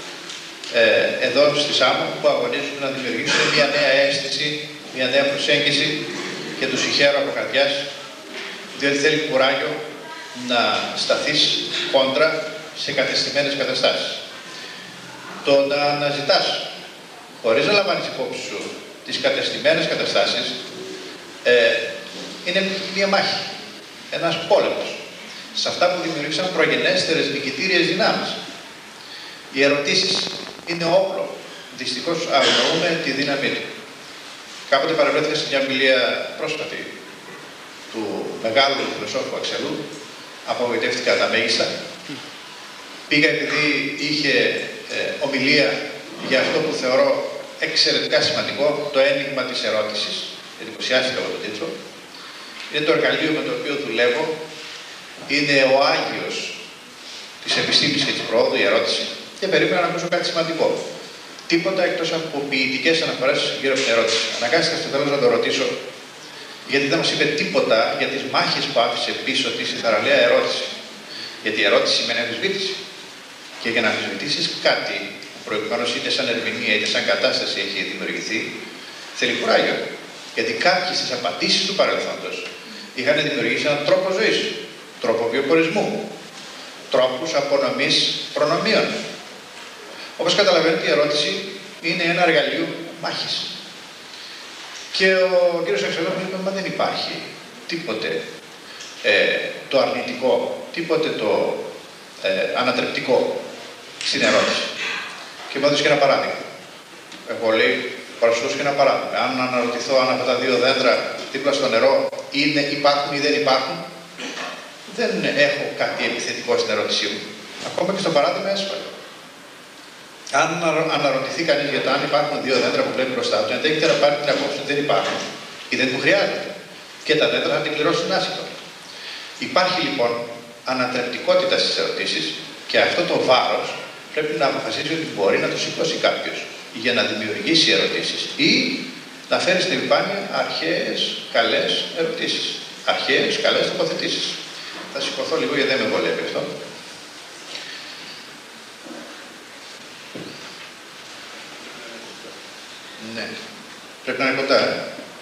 ε, εδώ στη Σάμο που αγωνίζουν να δημιουργήσουν μια νέα αίσθηση, μια νέα προσέγγιση και τους συγχαίρω από καρδιάς, διότι θέλει κουράγιο να σταθείς κόντρα σε κατεστημένες καταστάσεις. Το να αναζητάς, χωρίς να λαμβάνεις υπόψη σου τις κατεστημένες καταστάσεις, ε, είναι μια μάχη, ένας πόλεμος. Σε αυτά που δημιουργήσαν προγενέστερες νικητήριες δυνάμεις. Οι ερωτήσεις είναι όπλο. Δυστυχώς αγνοούμε τη δύναμή του. Κάποτε παρευρέθηκα σε μια ομιλία πρόσφατη του μεγάλου φιλοσόφου Αξελού, απογοητεύτηκα τα μέγιστα. Πήγα επειδή είχε ε, ομιλία για αυτό που θεωρώ εξαιρετικά σημαντικό, το ένιγμα της ερώτησης. Εντυπωσιάστηκα από τον τίτλο. Είναι το εργαλείο με το οποίο δουλεύω. Είναι ο Άγιος της επιστήμης και της προόδου, η ερώτηση. Και περίμενα να ακούσω κάτι σημαντικό. Τίποτα εκτός από ποιητικές αναφορές γύρω από την ερώτηση. Αναγκάστηκα στο τέλος να το ρωτήσω, γιατί δεν μας είπε τίποτα για τις μάχες που άφησε πίσω της η θαραλέα ερώτηση. Γιατί η ερώτηση σημαίνει αμφισβήτηση. Και για να αμφισβητήσεις κάτι που προηγουμένως είτε σαν ερμηνεία είτε σαν κατάσταση έχει δημιουργηθεί, θέλει κουράγιο. Γιατί κάποιοι στις απαντήσεις του παρελθόντος είχαν δημιουργήσει έναν τρόπο ζωής, τρόπο βιοπορισμού, τρόπους απονομής προνομίων. Όπως καταλαβαίνετε, η ερώτηση είναι ένα εργαλείο μάχης. Και ο κύριος Αξελός μου είπε, μα δεν υπάρχει τίποτε ε, το αρνητικό, τίποτε το ε, ανατρεπτικό στην ερώτηση. Και μου έδωσε και ένα παράδειγμα. Εγώ λέει, παρουσιάζω και ένα παράδειγμα. Αν αναρωτηθώ αν αυτά τα δύο δέντρα δίπλα στο νερό είναι, υπάρχουν ή δεν υπάρχουν, δεν έχω κάτι επιθετικό στην ερώτησή μου. Ακόμα και στο παράδειγμα έσφαλο. Αν αναρωτηθεί κανείς για το αν υπάρχουν δύο δέντρα που βλέπει μπροστά του, ενδέχεται να πάρει την απόψη ότι δεν υπάρχουν ή δεν του χρειάζεται. Και τα δέντρα θα την κληρώσουν άσχημα. Υπάρχει λοιπόν ανατρεπτικότητα στις ερωτήσεις και αυτό το βάρος πρέπει να αποφασίσει ότι μπορεί να το σηκώσει κάποιος για να δημιουργήσει ερωτήσεις ή να φέρει στην επιφάνεια αρχαίες καλές ερωτήσεις. Αρχαίες καλές τοποθετήσεις. Θα σηκωθώ λίγο γιατί δεν με βολεύει αυτό. Ναι. Πρέπει να είναι κοντά. Ε.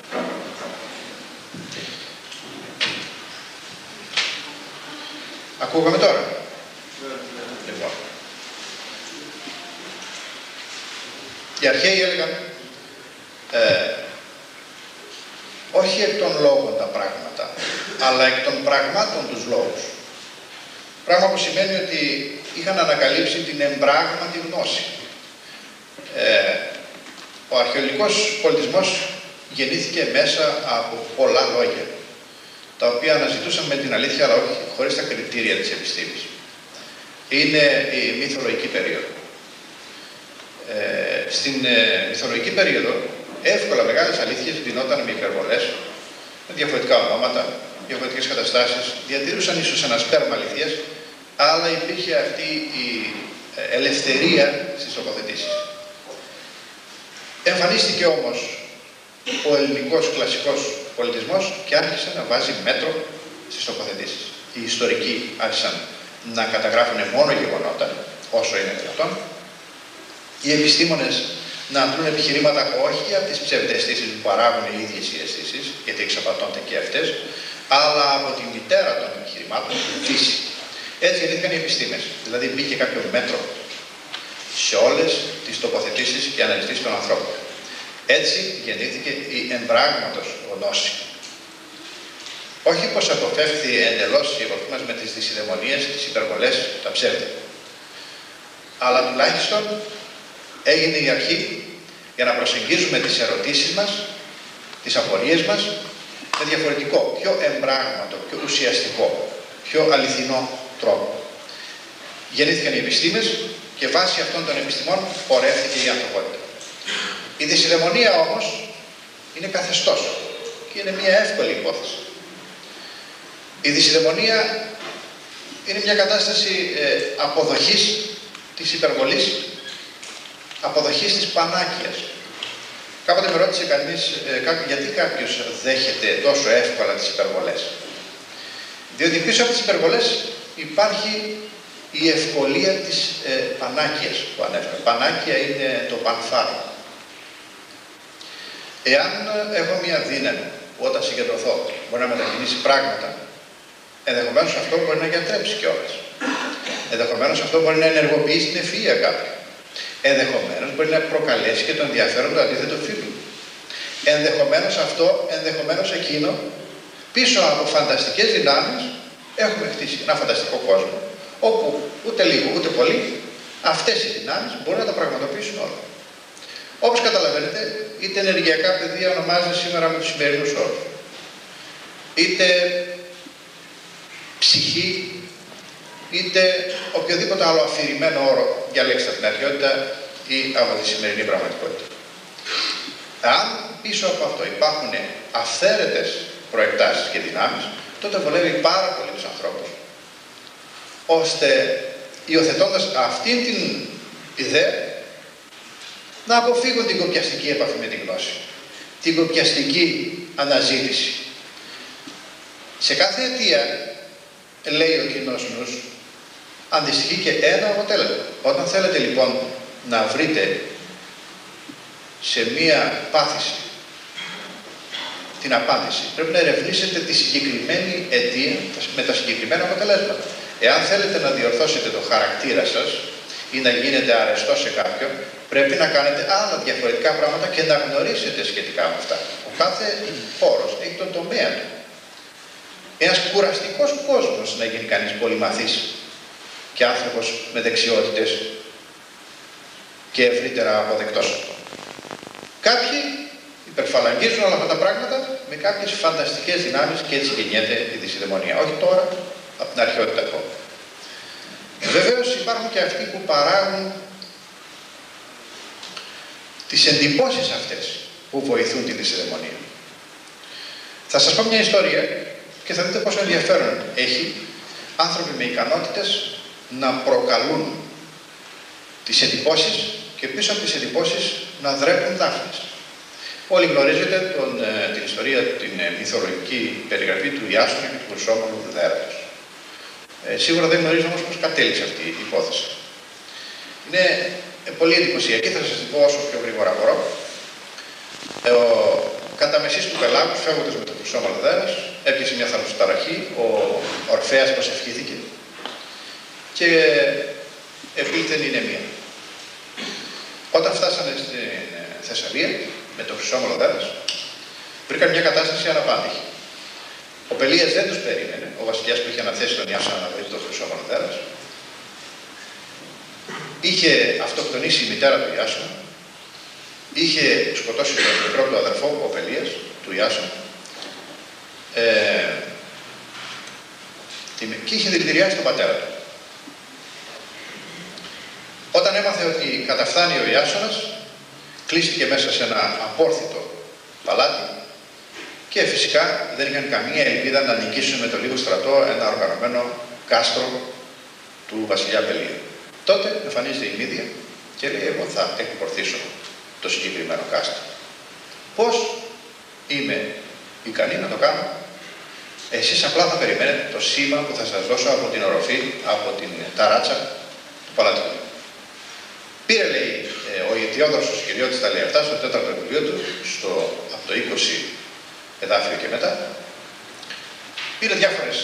Ακούγαμε τώρα. Yeah. Λοιπόν. Οι αρχαίοι έλεγαν ε, όχι εκ των λόγων τα πράγματα, αλλά εκ των πραγμάτων τους λόγους. Πράγμα που σημαίνει ότι είχαν ανακαλύψει την εμπράγματη γνώση. Ε, ο αρχαιολογικός πολιτισμός γεννήθηκε μέσα από πολλά λόγια, τα οποία αναζητούσαν με την αλήθεια, αλλά όχι χωρίς τα κριτήρια της επιστήμης. Είναι η μυθολογική περίοδο. Ε, στην ε, μυθολογική περίοδο, εύκολα μεγάλες αλήθειες δινόταν με υπερβολές, με διαφορετικά ονόματα, διαφορετικές καταστάσεις, διατηρούσαν ίσως ένα σπέρμα αλήθειας, αλλά υπήρχε αυτή η ελευθερία στις τοποθετήσεις. Εμφανίστηκε όμως ο ελληνικός κλασικός πολιτισμός και άρχισε να βάζει μέτρο στις τοποθετήσεις. Οι ιστορικοί άρχισαν να καταγράφουν μόνο γεγονότα, όσο είναι δυνατόν. Οι επιστήμονες να αντλούν επιχειρήματα όχι από τις ψευδαισθήσεις που παράγουν οι ίδιες οι αισθήσεις, γιατί εξαπατώνται και αυτές, αλλά από τη μητέρα των επιχειρημάτων, την φύση. Έτσι γεννήθηκαν οι επιστήμες. Δηλαδή μπήκε κάποιο μέτρο σε όλες τις τοποθετήσεις και αναλυτήσεις των ανθρώπων. Έτσι γεννήθηκε η εμπράγματος γνώση. Όχι πως αποφεύχθη εντελώς η επαφή μας με τις δυσιδαιμονίες, τις υπερβολές, τα ψεύδια. Αλλά τουλάχιστον έγινε η αρχή για να προσεγγίζουμε τις ερωτήσεις μας, τις απορίες μας με διαφορετικό, πιο εμπράγματο, πιο ουσιαστικό, πιο αληθινό τρόπο. Γεννήθηκαν οι επιστήμες και βάσει αυτών των επιστημών πορεύτηκε η ανθρωπότητα. Η δυσιδαιμονία όμως είναι καθεστώς και είναι μια εύκολη υπόθεση. Η δυσιδαιμονία είναι μια κατάσταση ε, αποδοχής της υπερβολής, αποδοχής της πανάκιας. Κάποτε με ρώτησε κανείς ε, γιατί κάποιος δέχεται τόσο εύκολα τις υπερβολές. Διότι πίσω από τις υπερβολές υπάρχει η ευκολία της ε, πανάκιας που ανέφερα. Πανάκια είναι το πανφάρμακο. Εάν έχω μια δύναμη που όταν συγκεντρωθώ μπορεί να μετακινήσει πράγματα, ενδεχομένως αυτό μπορεί να γιατρέψει κιόλας. Ενδεχομένως αυτό μπορεί να ενεργοποιήσει την ευφυΐα κάποιου. Ενδεχομένως μπορεί να προκαλέσει και τον ενδιαφέρον του αντίθετου φίλου. Ενδεχομένως αυτό, ενδεχομένως εκείνο, πίσω από φανταστικές δυνάμεις έχουμε χτίσει ένα φανταστικό κόσμο, όπου ούτε λίγο ούτε πολύ αυτές οι δυνάμεις μπορούν να τα πραγματοποιήσουν όλα. Όπως καταλαβαίνετε, είτε ενεργειακά πεδία ονομάζεται σήμερα με τους σημερινούς όρους, είτε ψυχή, είτε οποιοδήποτε άλλο αφηρημένο όρο διαλέξτε από την αρχαιότητα ή από τη σημερινή πραγματικότητα. Αν πίσω από αυτό υπάρχουν αυθαίρετες προεκτάσεις και δυνάμεις, τότε βολεύει πάρα πολύ τους ανθρώπους, ώστε υιοθετώντας αυτήν την ιδέα να αποφύγουν την κοπιαστική επαφή με τη γνώση, την κοπιαστική αναζήτηση. Σε κάθε αιτία, λέει ο κοινός νους, αντιστοιχεί και ένα αποτέλεσμα. Όταν θέλετε λοιπόν να βρείτε σε μία πάθηση την απάντηση, πρέπει να ερευνήσετε τη συγκεκριμένη αιτία με τα συγκεκριμένα αποτελέσματα. Εάν θέλετε να διορθώσετε το χαρακτήρα σας ή να γίνετε αρεστός σε κάποιον, πρέπει να κάνετε άλλα διαφορετικά πράγματα και να γνωρίσετε σχετικά με αυτά. Ο κάθε χώρος έχει τον τομέα του. Ένας κουραστικός κόσμος να γίνει κανείς πολυμαθής και άνθρωπος με δεξιότητες και ευρύτερα αποδεκτός. Κάποιοι υπερφαλαγγίζουν όλα αυτά τα πράγματα με κάποιες φανταστικές δυνάμεις και έτσι γεννιέται η δυσιδαιμονία. Όχι τώρα, από την αρχαιότητα ακόμα. Βεβαίως υπάρχουν και αυτοί που παράγουν τις εντυπώσεις αυτές που βοηθούν τη δυσιδαιμονία. Θα σας πω μια ιστορία και θα δείτε πόσο ενδιαφέρον έχει άνθρωποι με ικανότητες να προκαλούν τις εντυπώσεις και πίσω από τις εντυπώσεις να δρέπουν δάφνες. Όλοι γνωρίζετε τον, την ιστορία, την μυθολογική περιγραφή του Ιάσονα και του Χρυσόμαλου δέρατος. Ε, σίγουρα δεν γνωρίζω όμως πώς κατέληξε αυτή η υπόθεση. Είναι πολύ εντυπωσιακή, θα σας την πω όσο πιο γρήγορα μπορώ. Ε, ο, κατά μεσής του πελάγους, φεύγοντας με το Χρυσόμαλο δέρας, έπιασε μια θαλασσοταραχή, ο Ορφέας προσευχήθηκε και επήλθε η ηνεμία. Όταν φτάσανε στην Θεσσαλία, με το Χρυσόμαλο δέρας, βρήκαν μια κατάσταση αναπάντηχη. Ο Πελίας δεν τους περίμενε, ο βασιλιάς που είχε αναθέσει τον Ιάσονα να βρει το Χρυσόμαλο δέρας. Είχε αυτοκτονήσει η μητέρα του Ιάσονα, είχε σκοτώσει τον μικρό του αδερφό, ο Πελίας, του Ιάσονα, ε, και είχε δηλητηριάσει τον πατέρα του. Όταν έμαθε ότι καταφθάνει ο Ιάσονας, κλείστηκε μέσα σε ένα απόρθητο παλάτι και φυσικά δεν είχαν καμία ελπίδα να νικήσουν με το λίγο στρατό ένα οργανωμένο κάστρο του βασιλιά Πελία. Τότε εμφανίζεται η Μύδια και λέει: εγώ θα εκπορθήσω το συγκεκριμένο κάστρο. Πώς είμαι ικανή να το κάνω? Εσείς απλά θα περιμένετε το σήμα που θα σας δώσω από την οροφή, από την ταράτσα του παλατιού. Πήρε, λέει, ο Ιετιόδωρος Κυριώτης τα λέει αυτά στο τέταρτο βιβλίο του, στο, από το είκοσι εδάφιο και μετά. Πήρε διάφορες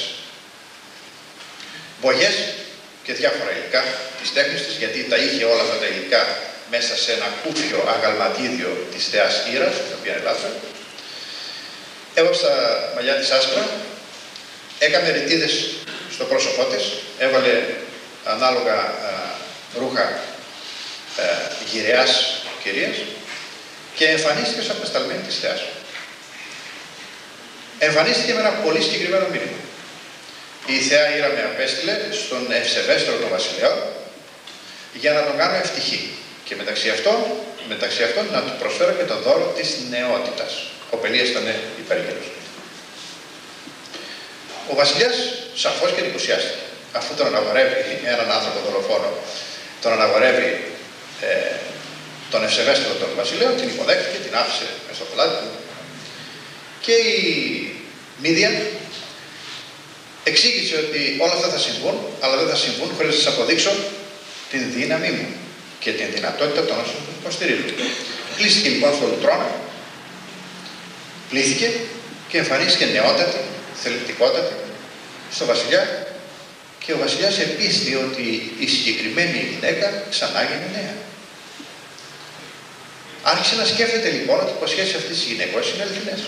μπογιές και διάφορα υλικά της τέχνης της, γιατί τα είχε όλα αυτά τα υλικά μέσα σε ένα κούφιο αγαλματίδιο της θεάς Ήρας, την οποία ελάττωε. Έβαψε τα μαλλιά της άσπρα, έκανε ρητίδες στο πρόσωπό της, έβαλε ανάλογα α, ρούχα α, γυραιάς κυρίας και εμφανίστηκε σαν απεσταλμένη της θεάς. εμφανίστηκε με ένα πολύ συγκεκριμένο μήνυμα. Η θεά Ήρα με απέστειλε στον ευσεβέστερο των βασιλέων για να τον κάνω ευτυχή. Και μεταξύ αυτών, μεταξύ αυτών να του προσφέρω και τον δώρο της νεότητας. Ο Πελίας ήταν υπέργυρος. Ο βασιλιάς σαφώς και εντυπωσιάστηκε. Αφού τον αναγορεύει έναν άνθρωπο δολοφόνο, τον αναγορεύει ε, τον ευσεβέστερο των βασιλέων, την υποδέχτηκε, την άφησε μέσα στο παλάτι του. Και η Μύδια εξήγησε ότι όλα αυτά θα συμβούν, αλλά δεν θα συμβούν χωρίς να σας αποδείξω την δύναμή μου και την δυνατότητα των όσων του υποστηρίζουν. Κλείστηκε λοιπόν στο λουτρόνα, πλήθηκε και εμφανίστηκε νεότατη, θελκτικότατη στο βασιλιά, και ο βασιλιάς επίστη ότι η συγκεκριμένη γυναίκα ξανά γίνει νέα. Άρχισε να σκέφτεται λοιπόν ότι οι υποσχέσεις αυτής της γυναίκας είναι αληθινές.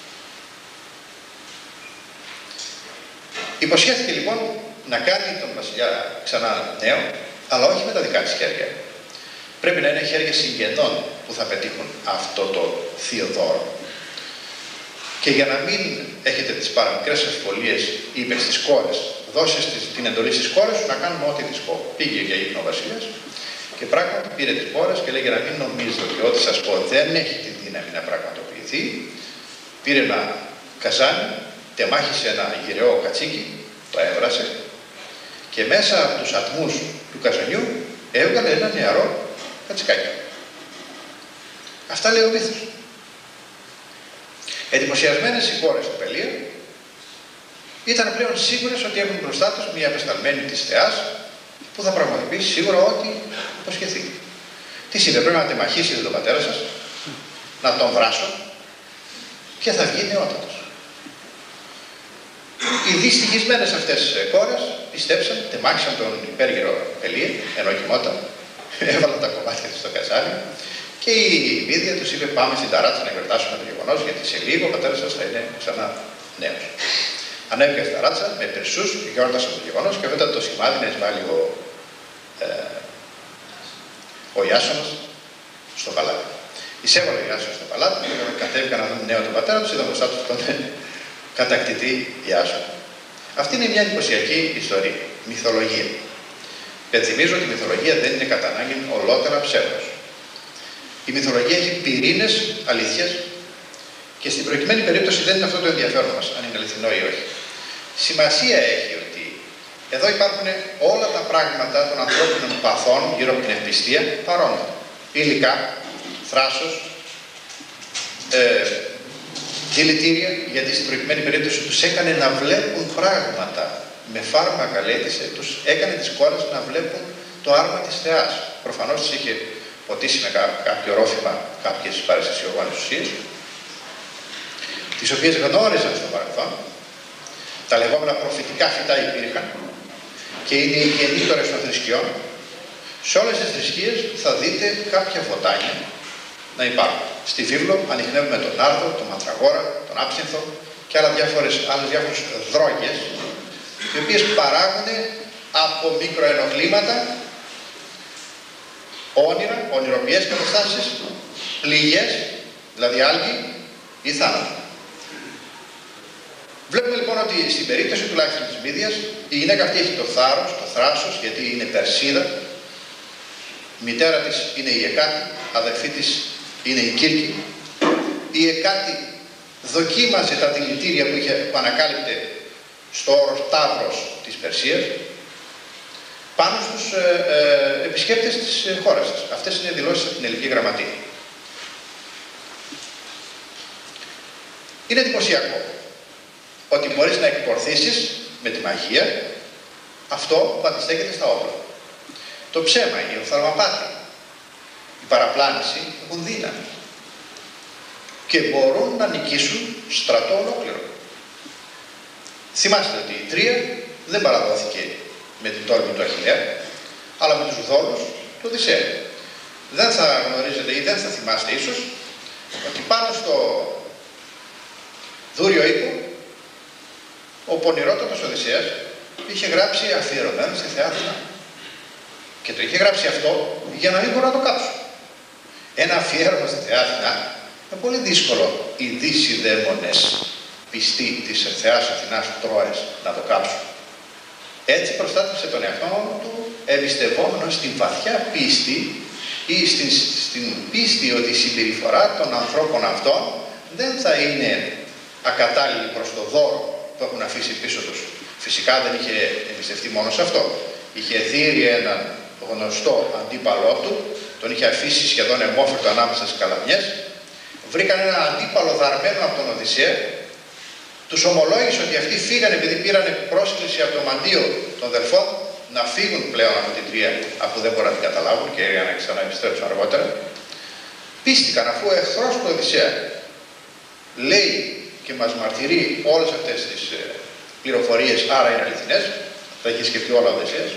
Υποσχέθηκε λοιπόν να κάνει τον βασιλιά ξανά νέο, αλλά όχι με τα δικά της χέρια. Πρέπει να είναι χέρια συγγενών που θα πετύχουν αυτό το θείο δώρο. Και για να μην έχετε τις παραμικρές αμφιβολίες, είπε στις κόρες, δώσε την εντολή στις κόρες σου να κάνουμε ό,τι της πω. Πήγε για ύπνο ο βασιλιάς και πράγματι πήρε τις κόρες και λέει, για να μην νομίζετε ότι ό,τι σας πω δεν έχει τη δύναμη να πραγματοποιηθεί, πήρε ένα καζάνι, τεμάχισε ένα γυρεό κατσίκι, το έβρασε και μέσα από τους ατμούς του καζανιού έβγαλε ένα νεαρό κατσικάκι. Αυτά λέει ο μύθος. Εντυπωσιασμένες οι κόρες του Πελία ήταν πλέον σίγουρες ότι έχουν μπροστά τους μια απεσταλμένη της θεάς που θα πραγματοποιήσει σίγουρα ό,τι υποσχεθεί. Τι είπε, πρέπει να τεμαχίσετε τον πατέρα σας, να τον βράσω και θα βγει νεότατος. Οι δυστυχισμένες αυτές κόρες πιστέψαν, τεμάχισαν τον υπέργυρο Πελία, ενώ κοιμόταν, έβαλαν τα κομμάτια του στο καζάνι και η Μύδια τους είπε, πάμε στην ταράτσα να γιορτάσουμε το γεγονός, γιατί σε λίγο ο πατέρας σας θα είναι ξανά νέος. Ανέβηκαν στην ταράτσα με πυρσούς, γιόρτασαν το γεγονός και αυτό ήταν το σημάδι να εισβάλλει ο, ε, ο Ιάσονας στο παλάτι. Εισέβαλε ο Ιάσονας στο παλάτι, κατέβηκαν να δουν νέο τον πατέρα τους, είδαν μπροστά τους τον κατακτητή Ιάσονα. Αυτή είναι μια εντυπωσιακή ιστορία, μυθολογία. Πενθυμίζω ότι η μυθολογία δεν είναι κατά ανάγκη ολότερα ψεύδος. Η μυθολογία έχει πυρήνες αλήθειας και στην προκειμένη περίπτωση δεν είναι αυτό το ενδιαφέρον μας, αν είναι αληθινό ή όχι. Σημασία έχει ότι εδώ υπάρχουν όλα τα πράγματα των ανθρώπινων παθών γύρω από την ευπιστία παρόντα. Υλικά, θράσος, ε, δηλητήρια, γιατί στην προκειμένη περίπτωση τους έκανε να βλέπουν πράγματα με φάρμακα, λέει, τους έκανε τις κόρες να βλέπουν το άρμα της θεάς. Προφανώς τις είχε ποτίσει με κάποιο ρόφημα κάποιες παραισθησιογόνες ουσίες, τις οποίες γνώριζαν στο παρελθόν. Τα λεγόμενα προφητικά φυτά υπήρχαν και είναι οι γεννήτωρες των θρησκειών. Σε όλες τις θρησκείες θα δείτε κάποια βοτάνια να υπάρχουν. Στη βίβλο ανιχνεύουμε τον νάρδο, τον μαντραγόρα, τον άψυνθο και άλλα διάφορες, άλλες διάφορες δρόγες, οι οποίες παράγουν από μικροενοχλήματα όνειρα, ονειροποιές καταστάσεις, πληγές, δηλαδή άλγη ή θάνατο. Βλέπουμε λοιπόν ότι στην περίπτωση τουλάχιστον της Μύδιας, η γυναίκα αυτή έχει το θάρρος, το θράσος, γιατί είναι Περσίδα, μητέρα της είναι η Εκάτη, αδερφή της είναι η Κύρκη. Η Εκάτη δοκίμαζε τα δηλητήρια που, είχε, που ανακάλυπτε στο όρος Ταύρος της Περσίας πάνω στους ε, ε, επισκέπτες της ε, χώρας της. Αυτές είναι δηλώσεις από την Ελληνική Γραμματεία. Είναι εντυπωσιακό ότι μπορείς να εκπορθήσεις με τη μαγεία αυτό που αντιστέκεται στα όπλα. Το ψέμα, η οφθαλμαπάτη, η παραπλάνηση έχουν δύναμη και μπορούν να νικήσουν στρατό ολόκληρο. Θυμάστε ότι η Τρία δεν παραδόθηκε με την τόλμη του Αχιλλέα, αλλά με τους δόλους του Οδυσσέα. Δεν θα γνωρίζετε ή δεν θα θυμάστε ίσως ότι πάνω στο δούριο οίκο ο πονηρότατος Οδυσσέας είχε γράψει αφιερωμένο στη θεά Αθηνά. Και το είχε γράψει αυτό για να μην μπορούν να το κάψουν. Ένα αφιέρωμα στη θεά Αθηνά είναι πολύ δύσκολο οι δύσοι δαίμονες πιστοί της θεάς Αθηνάς Τρόες να το κάψουν. Έτσι προστάτευσε τον εαυτό του, εμπιστευόμενος στην βαθιά πίστη ή στην, στην πίστη ότι η συμπεριφορά των ανθρώπων αυτών δεν θα είναι ακατάλληλη προς το δώρο που έχουν αφήσει πίσω τους. Φυσικά δεν είχε εμπιστευτεί μόνο σε αυτό. Είχε δείρει έναν γνωστό αντίπαλό του, τον είχε αφήσει σχεδόν εμόφερτο ανάμεσα στις καλαμιές. Βρήκαν έναν αντίπαλο δαρμένο από τον Οδυσσέα. Τους ομολόγησε ότι αυτοί φύγανε επειδή πήραν πρόσκληση από το μαντίο των Δελφών να φύγουν πλέον από την Τρία, αφού δεν μπορούν να την καταλάβουν και για να ξαναεπιστρέψουν αργότερα. Πίστηκαν, αφού ο εχθρός του Οδυσσέα λέει και μας μαρτυρεί όλες αυτές τις πληροφορίες, άρα είναι αληθινές, θα έχει σκεφτεί όλα ο Οδυσσέας.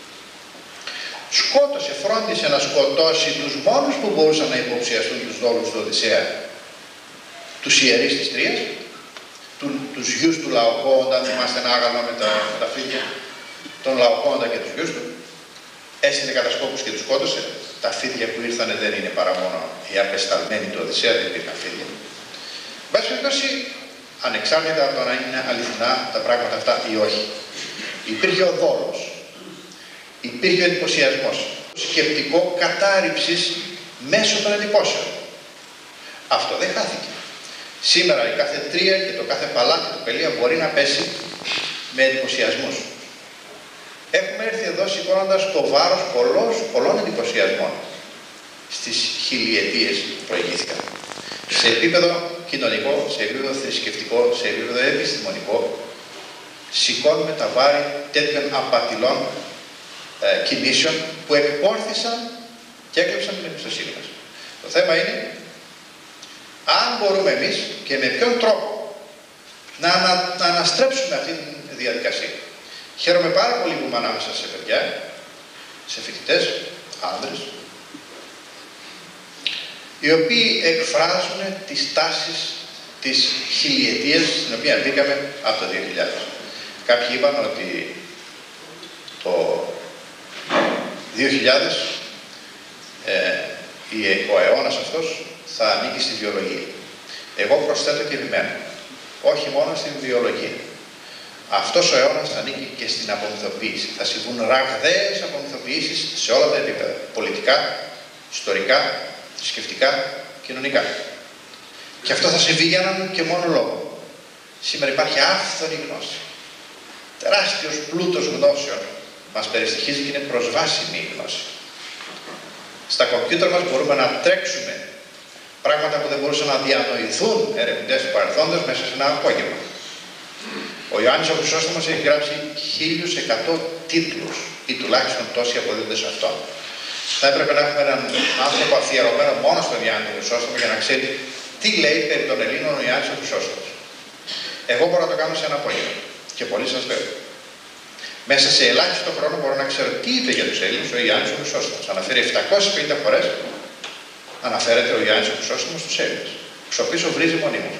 Σκότωσε, φρόντισε να σκοτώσει τους μόνους που μπορούσαν να υποψιαστούν τους δόλους του Οδυσσέα, τους ιερείς της Τρίας, του, τους γιους του Λαοκόντα, θυμάστε ένα άγαλμα με τα, με τα φίδια, τον Λαοκόντα και τους γιους του. Έστειλε κατασκόπους και τους σκότωσε. Τα φίδια που ήρθαν δεν είναι παρά μόνο οι απεσταλμένοι του Οδυσσέα, δεν υπήρχαν φίδια. Εν πάση περιπτώσει, ανεξάρτητα από το να είναι αληθινά τα πράγματα αυτά ή όχι, υπήρχε ο δόλος, υπήρχε ο εντυπωσιασμός, το σκεπτικό κατάρριψης μέσω των εντυπώσεων. Αυτό δεν χάθηκε. Σήμερα η κάθε τρία και το κάθε παλάτι του Πελία μπορεί να πέσει με εντυπωσιασμούς. Έχουμε έρθει εδώ σηκώνοντας το βάρος πολλών, πολλών εντυπωσιασμών στις χιλιετίες που προηγήθηκαν. Σε επίπεδο κοινωνικό, σε επίπεδο θρησκευτικό, σε επίπεδο επιστημονικό, σηκώνουμε τα βάρη τέτοιων απατηλών ε, κινήσεων που εκπόρθησαν και έκλεψαν την εμπιστοσύνη μας. Το θέμα είναι αν μπορούμε εμείς και με ποιον τρόπο να, ανα, να αναστρέψουμε αυτή τη διαδικασία. Χαίρομαι πάρα πολύ που είμαι ανάμεσα σε παιδιά, σε φοιτητές, άνδρες, οι οποίοι εκφράζουν τις τάσεις της χιλιετίας στην οποία μπήκαμε από το δύο χιλιάδες. Κάποιοι είπαν ότι το δύο χιλιάδες ε, ο αιώνας αυτός θα ανήκει στη βιολογία. Εγώ προσθέτω και επιμένω, όχι μόνο στην βιολογία. Αυτός ο αιώνας θα ανήκει και στην απομυθοποίηση. Θα συμβούν ραγδαίες απομυθοποιήσεις σε όλα τα επίπεδα. Πολιτικά, ιστορικά, θρησκευτικά, κοινωνικά. Και αυτό θα συμβεί για έναν και μόνο λόγο. Σήμερα υπάρχει άφθονη γνώση. Τεράστιος πλούτος γνώσεων μας περιστοιχίζει και είναι προσβάσιμη η γνώση. Στα κομπιούτερ μας μπορούμε να τρέξουμε πράγματα που δεν μπορούσαν να διανοηθούν ερευνητές του παρελθόντος μέσα σε ένα απόγευμα. Ο Ιωάννης ο Χρυσόστομος έχει γράψει χίλιους εκατό τίτλους ή τουλάχιστον τόσοι αποδίδονται σε αυτόν. Θα έπρεπε να έχουμε έναν άνθρωπο αφιερωμένο μόνο στον Ιωάννη τον Χρυσόστομο για να ξέρει τι λέει περί των Ελλήνων ο Ιωάννης ο Χρυσόστομος. Εγώ μπορώ να το κάνω σε ένα απόγευμα και πολλοί σας λέω. Μέσα σε ελάχιστο χρόνο μπορώ να ξέρω τι είπε για τους Έλληνες ο Ιωάννης ο Χρυσόστομος. Αναφέρει επτακόσιες πενήντα φορές, αναφέρεται ο Ιωάννης ο Χρυσόστομος στους Έλληνες, στους οποίους βρίζει μονίμως.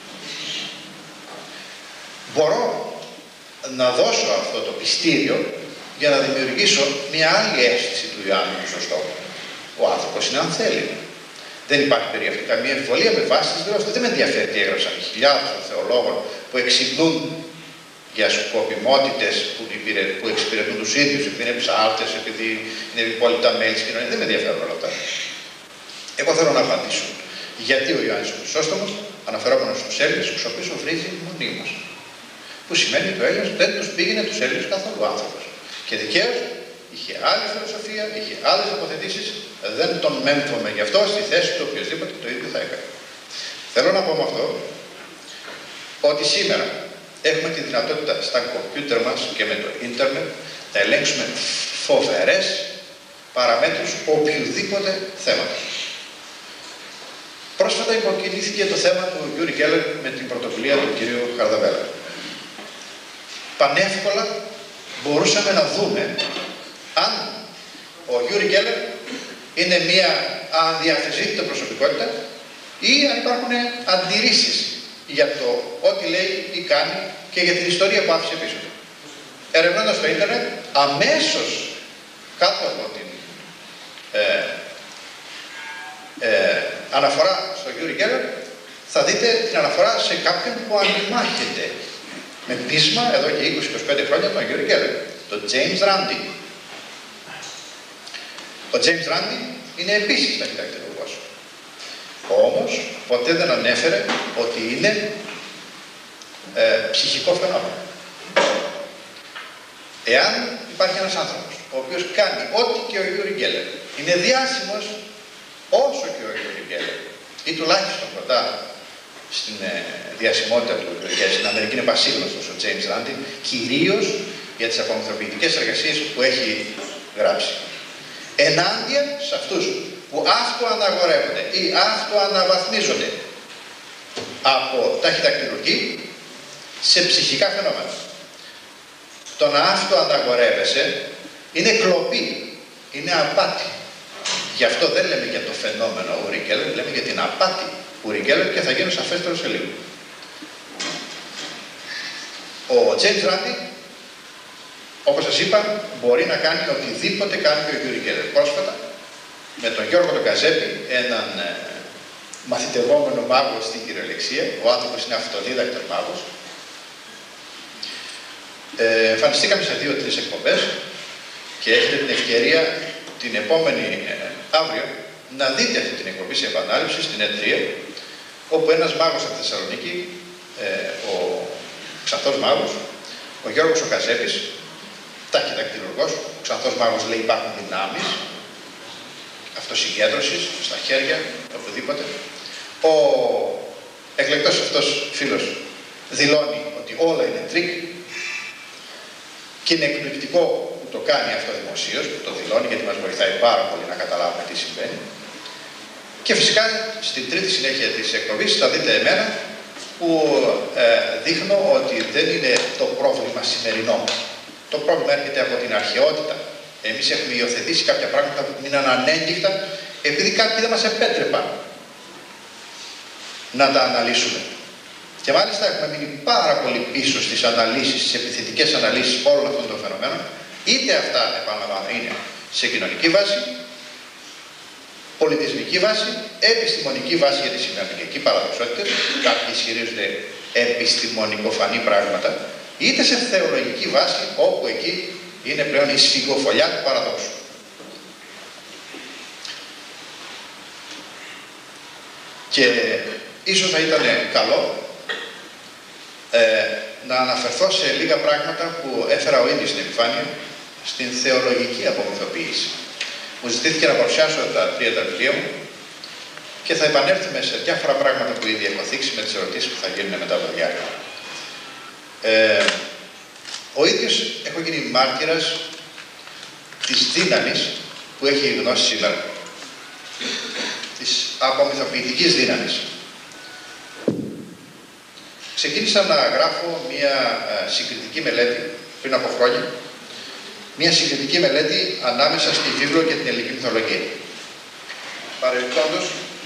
Μπορώ να δώσω αυτό το πιστήριο για να δημιουργήσω μια άλλη αίσθηση του Ιωάννη του Χρυσόστομου. Ο άνθρωπος είναι αν θέλει. Δεν υπάρχει περί αυτού καμία αμφιβολία με βάση τις γλώσσες. Δεν με ενδιαφέρει τι έγραψαν χιλιάδες των θεολόγων που εξυπνούν για σκοπιμότητες που, που εξυπηρετούν τους ίδιους, επειδή είναι ψάρτες, επειδή είναι υπόλοιπα μέλη της κοινωνίας. Δεν με ενδιαφέρουν όλα αυτά. Εγώ θέλω να απαντήσω. Γιατί ο Ιωάννης ο Χρυσόστομος, αναφερόμενος στους Έλληνες, τους οποίους βρίζει μονίμως. Που σημαίνει ότι ο Έλληνας δεν τους πήγαινε τους Έλληνες καθόλου άνθρωπος. Και δικαίως είχε άλλη φιλοσοφία, είχε άλλες αποθετήσεις, δεν τον μέμφωμε γι' αυτό στη θέση του οποιοδήποτε το ίδιο θα έκανε. Θέλω να πω με αυτό ότι σήμερα έχουμε τη δυνατότητα στα κομπιούτερ μας και με το ίντερνετ να ελέγξουμε φοβερές παραμέτρους οποιοδήποτε θέματος. Πρόσφατα υποκινήθηκε το θέμα του Γιούρι Γκέλλερ με την πρωτοβουλία του κυρίου Χαρδαβέλα. Πανεύκολα μπορούσαμε να δούμε αν ο Γιούρι Γκέλλερ είναι μια αδιαφεσβήτητη προσωπικότητα ή αν υπάρχουν αντιρρήσεις για το ό,τι λέει ή κάνει και για την ιστορία που άφησε πίσω του. Ερευνώντας το ίντερνετ, αμέσως κάτω από την ε, ε, αναφορά στο Γιούρι Γκέλλερ θα δείτε την αναφορά σε κάποιον που αντιμάχεται με πείσμα εδώ και είκοσι με είκοσι πέντε χρόνια τον Γιούρι Γκέλλερ, τον James Randi. Ο James Randi είναι επίσης ταχυδακτηλουργός. Όμως ποτέ δεν ανέφερε ότι είναι ε, ψυχικό φαινόμενο. Εάν υπάρχει ένας άνθρωπος ο οποίος κάνει ό,τι και ο Γιούρι Γκέλλερ, είναι διάσημος όσο και ο Γιούρι Γκέλλερ, ή τουλάχιστον κοντά στην ε, διασημότητα του Γιούρι Γκέλλερ, στην Αμερική είναι πασίγνωστος ο James Randi, κυρίως για τις απομυθοποιητικές εργασίες που έχει γράψει. Ενάντια σε αυτούς που αυτοαναγορεύονται ή αυτοαναβαθμίζονται από ταχυδακτηλουργοί σε ψυχικά φαινόμενα. Το να αυτοαναγορεύεσαι είναι κλοπή, είναι απάτη. Γι' αυτό δεν λέμε για το φαινόμενο Ουρι Γκέλλερ, λέμε για την απάτη Ουρι Γκέλλερ και θα γίνω σαφέστερο σε λίγο. Ο James Randi, όπως σας είπα, μπορεί να κάνει οτιδήποτε κάνει και ο Γιούρι Γκέλλερ. Πρόσφατα, με τον Γιώργο τον Καζέπη, έναν ε, μαθητευόμενο μάγο στην κυριολεξία, ο άνθρωπος είναι αυτοδίδακτος μάγος, ε, εμφανιστήκαμε σε δύο-τρεις εκπομπές και έχετε την ευκαιρία την επόμενη ε, αύριο να δείτε αυτή την εκπομπή σε επανάληψη στην Ε τρία, όπου ένας μάγος από τη Θεσσαλονίκη, ε, ο ξανθός μάγος, ο Γιώργος ο Καζέπης, ταχυδακτηλουργός, ο ξανθός μάγος λέει υπάρχουν δυνάμεις αυτοσυγκέντρωσης στα χέρια, οπουδήποτε. Ο εκλεκτός αυτός φίλος δηλώνει ότι όλα είναι τρίκ και είναι εκπληκτικό που το κάνει αυτό δημοσίως, που το δηλώνει γιατί μας βοηθάει πάρα πολύ να καταλάβουμε τι συμβαίνει. Και φυσικά στην τρίτη συνέχεια της εκπομπής θα δείτε εμένα που ε, δείχνω ότι δεν είναι το πρόβλημα σημερινό. Το πρόβλημα έρχεται από την αρχαιότητα. Εμείς έχουμε υιοθετήσει κάποια πράγματα που μείναν ανέγκυχτα επειδή κάποιοι δεν μας επέτρεπαν να τα αναλύσουμε. Και μάλιστα έχουμε μείνει πάρα πολύ πίσω στις αναλύσεις, στις επιθετικές αναλύσεις όλων αυτών των φαινομένων, είτε αυτά, επαναλαμβάνω, είναι σε κοινωνική βάση, πολιτισμική βάση, επιστημονική βάση για τη συμβαίνει εκεί παραδοξότητες, κάποιοι ισχυρίζονται επιστημονικοφανή πράγματα, είτε σε θεολογική βάση, όπου εκεί είναι πλέον η σφυγγοφολιά του παραδόξου. Και ίσως θα ήταν καλό ε, να αναφερθώ σε λίγα πράγματα που έφερα ο ίδιος στην επιφάνεια στην θεολογική απομυθοποίηση. Μου ζητήθηκε να παρουσιάσω τα τρία τα βιβλία μου και θα επανέλθουμε σε διάφορα πράγματα που ήδη έχω θίξει με τις ερωτήσεις που θα γίνουν μετά το διάρκεια. Ε, ο ίδιος έχω γίνει μάρτυρας της δύναμης που έχει η γνώση σήμερα. Της απομυθοποιητικής δύναμης. Ξεκίνησα να γράφω μια ε, συγκριτική μελέτη πριν από χρόνια, μια συγκριτική μελέτη ανάμεσα στη βίβλο και την ελληνική μυθολογία. Παρεμπιπτόντως,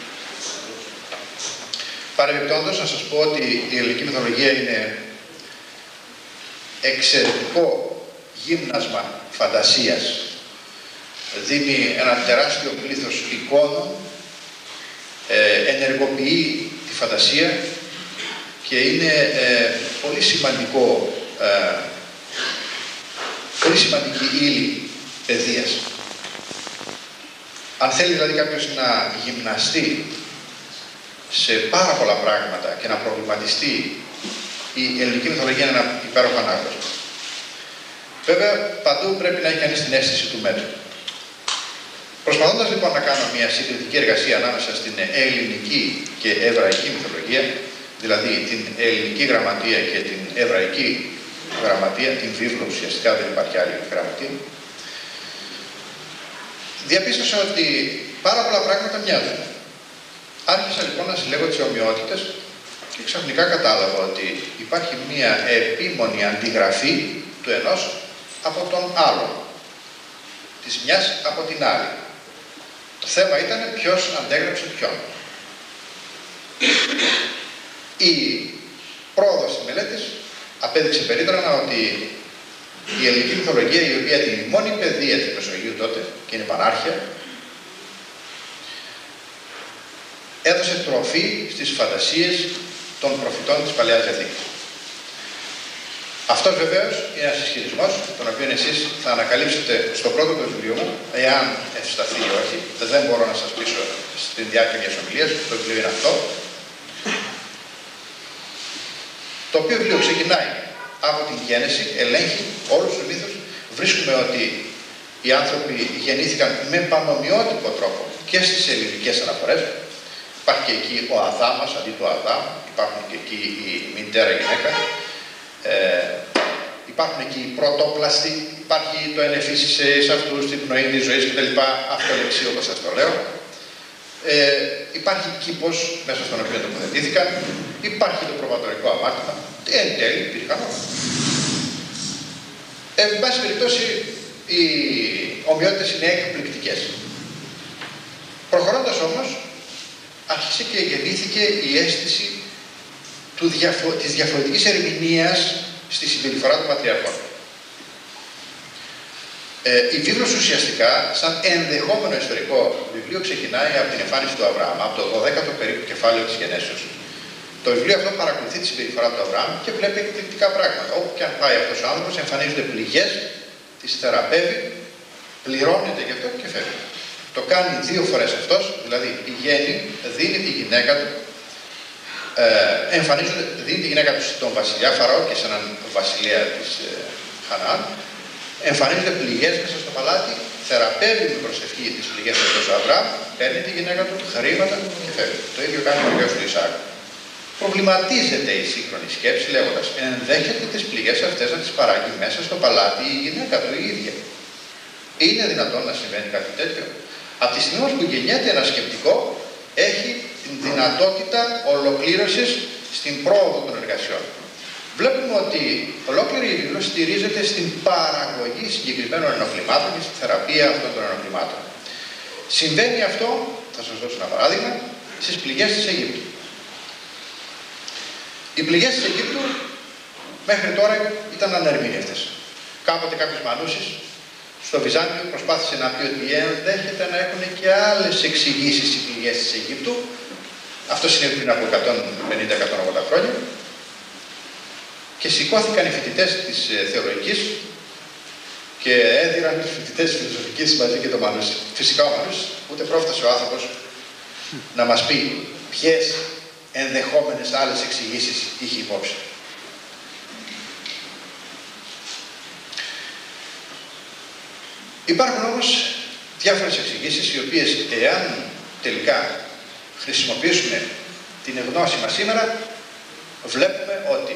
παρεμπιπτόντως να σας πω ότι η ελληνική μυθολογία είναι εξαιρετικό γύμνασμα φαντασίας. Δίνει ένα τεράστιο πλήθος εικόνων, ε, ενεργοποιεί τη φαντασία και είναι ε, πολύ σημαντικό, ε, πολύ σημαντική ύλη παιδείας. Αν θέλει δηλαδή κάποιος να γυμναστεί σε πάρα πολλά πράγματα και να προβληματιστεί, η ελληνική μυθολογία είναι ένα υπέροχο ανάγνωσμα. Βέβαια, παντού πρέπει να έχει κανείς την αίσθηση του μέτρου. Προσπαθώντας λοιπόν να κάνω μια συγκριτική εργασία ανάμεσα στην ελληνική και εβραϊκή μυθολογία, δηλαδή την ελληνική γραμματεία και την εβραϊκή γραμματεία, την βίβλο ουσιαστικά, δεν υπάρχει άλλη γραμματεία, διαπίστωσα ότι πάρα πολλά πράγματα μοιάζουν. Άρχισα λοιπόν να συλλέγω τις ομοιότητες και ξαφνικά κατάλαβα ότι υπάρχει μια επίμονη αντιγραφή του ενός από τον άλλον, της μιας από την άλλη. Το θέμα ήταν ποιος αντέγραψε ποιον. Η πρόοδος της μελέτης απέδειξε περίτρανα ότι η ελληνική μυθολογία, η οποία ήταν η μόνη παιδεία της Μεσογείου τότε και είναι πανάρχια, έδωσε τροφή στις φαντασίες των προφητών της Παλαιάς Διαθήκης. Αυτός βεβαίως είναι ένας ισχυρισμός, τον οποίο εσείς θα ανακαλύψετε στο πρώτο του βιβλίο μου, εάν ευσταθεί ή όχι. Δεν μπορώ να σας πείσω στην διάρκεια μιας ομιλίας, το βιβλίο είναι αυτό. Το οποίο βιβλίο ξεκινάει από την γέννηση, ελέγχει όλους τους μύθους. Βρίσκουμε ότι οι άνθρωποι γεννήθηκαν με πανομοιότυπο τρόπο και στις ελληνικές αναφορές. Υπάρχει και εκεί ο Αδάμας αντί του Αδάμ, υπάρχουν και εκεί η μητέρα γυναίκα. Ε, υπάρχουν εκεί οι πρωτόπλαστοι, υπάρχει το ενεφίσεις σε αυτούς, την πνοή της ζωής κτλ. Αυτολεξί, όπως σας το λέω. Ε, υπάρχει κήπος μέσα στον οποίο τοποθετήθηκαν, υπάρχει το προβατορικό αμάρτημα. Εν τέλει υπήρχαν όλα. Ε, εν πάση περιπτώσει, οι ομοιότητες είναι εκπληκτικές. Προχωρώντας όμως, άρχισε και γεννήθηκε η αίσθηση του διαφο της διαφορετικής ερμηνείας στη συμπεριφορά των πατριαρχών. Ε, η βίβλος ουσιαστικά, σαν ενδεχόμενο ιστορικό βιβλίο, ξεκινάει από την εμφάνιση του Αβραάμ, από το δωδέκατο περίπου κεφάλαιο της Γενέσεως. Το βιβλίο αυτό παρακολουθεί τη συμπεριφορά του Αβραάμ και βλέπει εκπληκτικά πράγματα. Όπου και αν πάει αυτός ο άνθρωπος, εμφανίζονται πληγές, τις θεραπεύει, πληρώνεται γι' αυτό και φεύγει. Το κάνει δύο φορές αυτός, δηλαδή πηγαίνει, δίνει τη γυναίκα του, ε, εμφανίζονται, δίνει τη γυναίκα του στον βασιλιά Φαραώ και σε έναν βασιλεία της ε, Χαναάν. Εμφανίζονται πληγές μέσα στο παλάτι, θεραπεύει με προσευχή τις πληγές αυτός ο Αβραάμ, παίρνει τη γυναίκα του, χρήματα και φεύγει. Το ίδιο κάνει ο γιος του Ισαάκ. Προβληματίζεται η σύγχρονη σκέψη λέγοντας, ενδέχεται τις πληγές αυτές να τις παράγει μέσα στο παλάτι η γυναίκα του η ίδια. Είναι δυνατόν να συμβαίνει κάτι τέτοιο? Από τη στιγμή που γεννιέται ένα σκεπτικό, έχει την δυνατότητα ολοκλήρωσης στην πρόοδο των εργασιών. Βλέπουμε ότι ολόκληρη η βίβλος στηρίζεται στην παραγωγή συγκεκριμένων ενοχλημάτων και στη θεραπεία αυτών των ενοχλημάτων. Συμβαίνει αυτό, θα σας δώσω ένα παράδειγμα, στις πληγές της Αιγύπτου. Οι πληγές της Αιγύπτου μέχρι τώρα ήταν ανερμήνευτες. Κάποτε κάποιος Μανούσης στο Βυζάντιο προσπάθησε να πει ότι ενδέχεται να έχουν και άλλες εξηγήσεις οι πληγές της Αιγύπτου. Αυτό συνέβη πριν από εκατόν πενήντα με εκατόν ογδόντα χρόνια. Και σηκώθηκαν οι φοιτητές της θεολογικής και έδιραν τους φοιτητές της φιλοσοφικής μαζί και τον Μανούση. Φυσικά ο Μανούσης ούτε πρόφτασε ο άνθρωπος να μας πει ποιες ενδεχόμενες άλλες εξηγήσεις είχε υπόψη. Υπάρχουν όμως διάφορες εξηγήσεις οι οποίες, εάν τελικά χρησιμοποιήσουμε την γνώση μας σήμερα, βλέπουμε ότι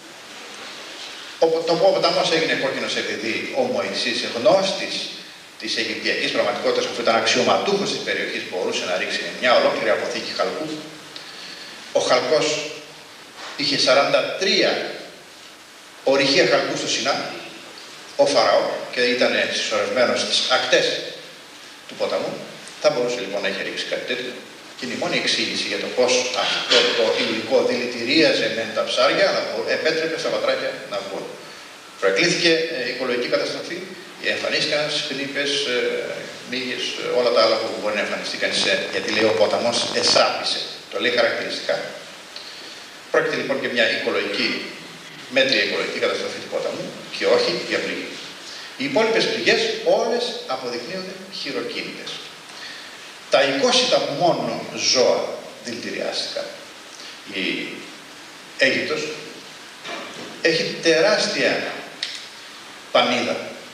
το ποταμός έγινε κόκκινος επειδή ο Μωυσής, γνώστης της Αιγυπτιακής πραγματικότητας, που ήταν αξιωματούχος της περιοχής, μπορούσε να ρίξει μια ολόκληρη αποθήκη χαλκού. Ο χαλκός είχε σαράντα τρία ορυχεία χαλκού στο Σινά, ο Φαραώ, και ήταν συσσωρευμένος στις ακτές του ποταμού. Θα μπορούσε λοιπόν να είχε ρίξει κάτι τέτοιο. Και είναι η μόνη εξήγηση για το πώς αυτό το υλικό δηλητηρίαζε με τα ψάρια, αλλά επέτρεπε στα πατράκια να βγουν. Προεκλήθηκε ε, οικολογική καταστροφή, εμφανίστηκαν σκνήπες, ε, μύγες, όλα τα άλλα που μπορεί να εμφανιστεί κανείς, γιατί λέει ο ποταμός εσάπησε. Το λέει χαρακτηριστικά. Πρόκειται λοιπόν για μια οικολογική, μέτρια οικολογική καταστροφή του ποταμού και όχι για πληγή. Οι υπόλοιπες πληγές όλες αποδεικνύονται χειροκίνητες. Τα εικόσιτα μόνο ζώα δηλητηριάστηκαν. Η Αίγυπτος έχει τεράστια πανίδα.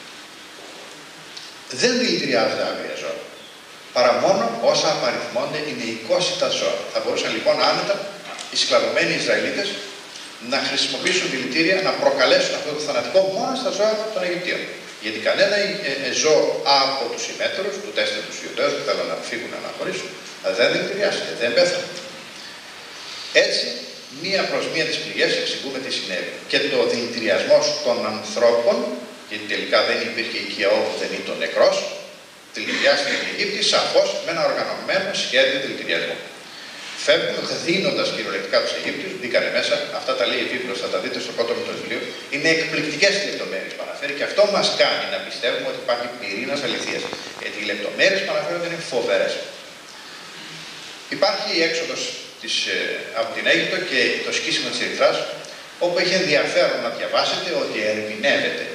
Δεν δηλητηριάζονται άγρια ζώα, παρά μόνο όσα απαριθμώνται είναι εικόσιτα ζώα. Θα μπορούσαν λοιπόν άνετα οι σκλαβωμένοι Ισραηλίτες να χρησιμοποιήσουν δηλητήρια, να προκαλέσουν αυτό το θανατικό μόνο στα ζώα των Αιγυπτίων. Γιατί κανένα ε, ε, ζώο από τους ημέτερους, του τέσσερις τους Ιουδαίους που θέλουν να φύγουν να αναχωρήσουν, δεν δηλητηριάστηκε, δεν πέθανε. Έτσι, μία προς μία τις πληγές εξηγούμε τι συνέβη. Και το δηλητηριασμός των ανθρώπων, γιατί τελικά δεν υπήρχε οικία όπου δεν ήταν νεκρός, δηλητηριάστηκε η Αιγύπτη σαφώς με ένα οργανωμένο σχέδιο δηλητηριασμού. Φεύγουν δίνοντας κυριολεκτικά τους Αιγύπτιους, μπήκανε μέσα, αυτά τα λέει η βίβλος, θα τα δείτε στο πρώτο μου το βιβλίο. Είναι εκπληκτικές οι λεπτομέρειες που αναφέρει και αυτό μας κάνει να πιστεύουμε ότι υπάρχει πυρήνας αληθείας. Γιατί οι λεπτομέρειες που αναφέρονται είναι φοβερές. Υπάρχει η έξοδος της, ε, από την Αίγυπτο και το σκίσιμο της Ερυθράς, όπου έχει ενδιαφέρον να διαβάσετε ότι ερμηνεύεται.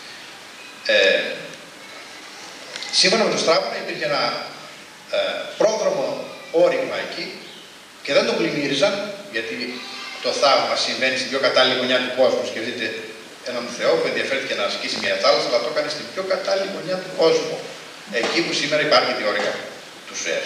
Ε, σύμφωνα με το Στράβωνα υπήρχε ένα ε, πρόδρομο όριγμα εκεί και δεν το πλημμύριζαν, γιατί το θαύμα συμβαίνει στην πιο κατάλληλη γωνιά του κόσμου. Σκεφτείτε έναν Θεό που ενδιαφέρθηκε να ασκήσει μια θάλασσα, αλλά το έκανε στην πιο κατάλληλη γωνιά του κόσμου. Εκεί που σήμερα υπάρχει διόρυγα του Σουέζ.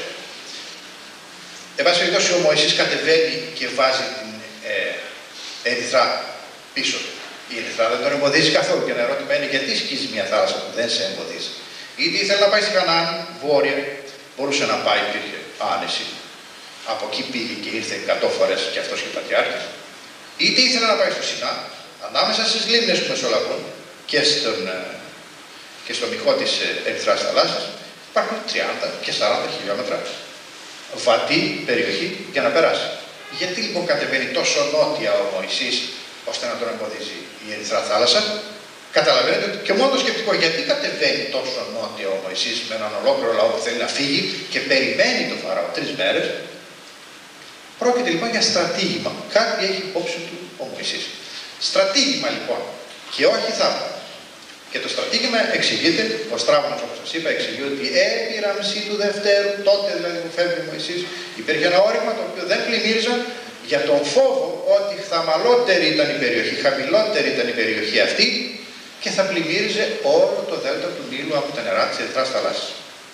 Εν πάση περιπτώσει, ο Μωυσής κατεβαίνει και βάζει την ε, Ερυθρά πίσω. Η Ερυθρά δεν τον εμποδίζει καθόλου. Και ένα ερώτημα είναι γιατί σκίζει μια θάλασσα που δεν σε εμποδίζει. Είτε ήθελε να πάει στη Χανάνη, βόρεια, μπορούσε να πάει, υπήρχε άνεση. Από εκεί πήγε και ήρθε εκατό φορές και αυτός και ο Πατριάρχης. Είτε ήθελε να πάει στο Σινά, ανάμεσα στις λίμνες που μεσολαβούν και στον, και στο μυχό της Ερυθράς θαλάσσης, υπάρχουν τριάντα και σαράντα χιλιόμετρα βατή περιοχή για να περάσει. Γιατί λοιπόν κατεβαίνει τόσο νότια ο Μωυσής ώστε να τον εμποδίζει η Ερυθρά θάλασσα? Καταλαβαίνετε ότι και μόνο το σκεπτικό γιατί κατεβαίνει τόσο νότια ο Μωυσής με έναν ολόκληρο λαό που θέλει να φύγει και περιμένει το Φαραώ τρεις μέρες. Πρόκειται λοιπόν για στρατήγημα. Κάτι έχει υπόψη του ο Μωυσής. Στρατήγημα λοιπόν και όχι θαύμα. Και το στρατήγημα εξηγείται, ο Στράβωνας όπως σας είπα εξηγεί ότι επί Ραμσή του Δευτέρου, τότε δηλαδή που φεύγει ο Μωυσής, υπήρχε ένα όριγμα το οποίο δεν πλημμύριζαν για τον φόβο ότι χαμαλότερη ήταν η περιοχή, χαμηλότερη ήταν η περιοχή αυτή και θα πλημμύριζε όλο το δέλτα του Νείλου από τα νερά της Ερυθράς θαλάσσης.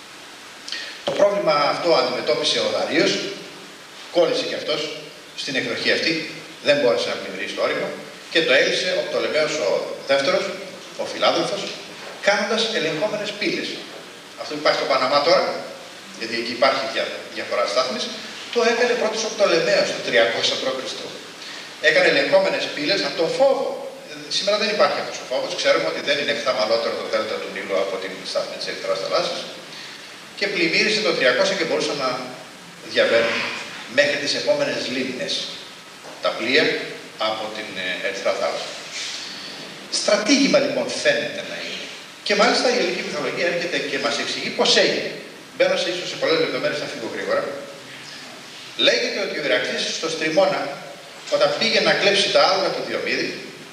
Το πρόβλημα αυτό αντιμετώπισε ο Δαρείος, κόλλησε και αυτός στην εκδοχή αυτή, δεν μπόρεσε να πλημμυρίσει το όριγμα και το έλυσε ο Πτολεμαίος ο δεύτερος, ο Φιλάδελφος, κάνοντας ελεγχόμενες πύλες. Αυτό που υπάρχει στο Παναμά τώρα, γιατί εκεί υπάρχει δια, διαφορά στάθμης, το έκανε πρώτος ο Πτολεμαίος το τριακόσια προ Χριστού Έκανε ελεγχόμενες πύλες από τον φόβο. Σήμερα δεν υπάρχει αυτός ο φόβος. Ξέρουμε ότι δεν είναι χθαμαλότερο το δέλτα του Νείλου από την στάθμη της Ερυθράς θαλάσσης. Και πλημμύρισε το τριακόσια και μπορούσαν να διαβαίνουν μέχρι τις επόμενες λίμνες τα πλοία από την Ερυθρά θάλασσα. Στρατήγημα λοιπόν φαίνεται να είναι. Και μάλιστα η ελληνική μυθολογία έρχεται και μας εξηγεί πώς έγινε. Μπαίνω σε ίσως σε πολλές λεπτομέρειες, θα φύγω γρήγορα. Λέγεται ότι ο Ηρακλής στο Στριμώνα, όταν πήγε να κλέψει τα άλογα του Διομήδη,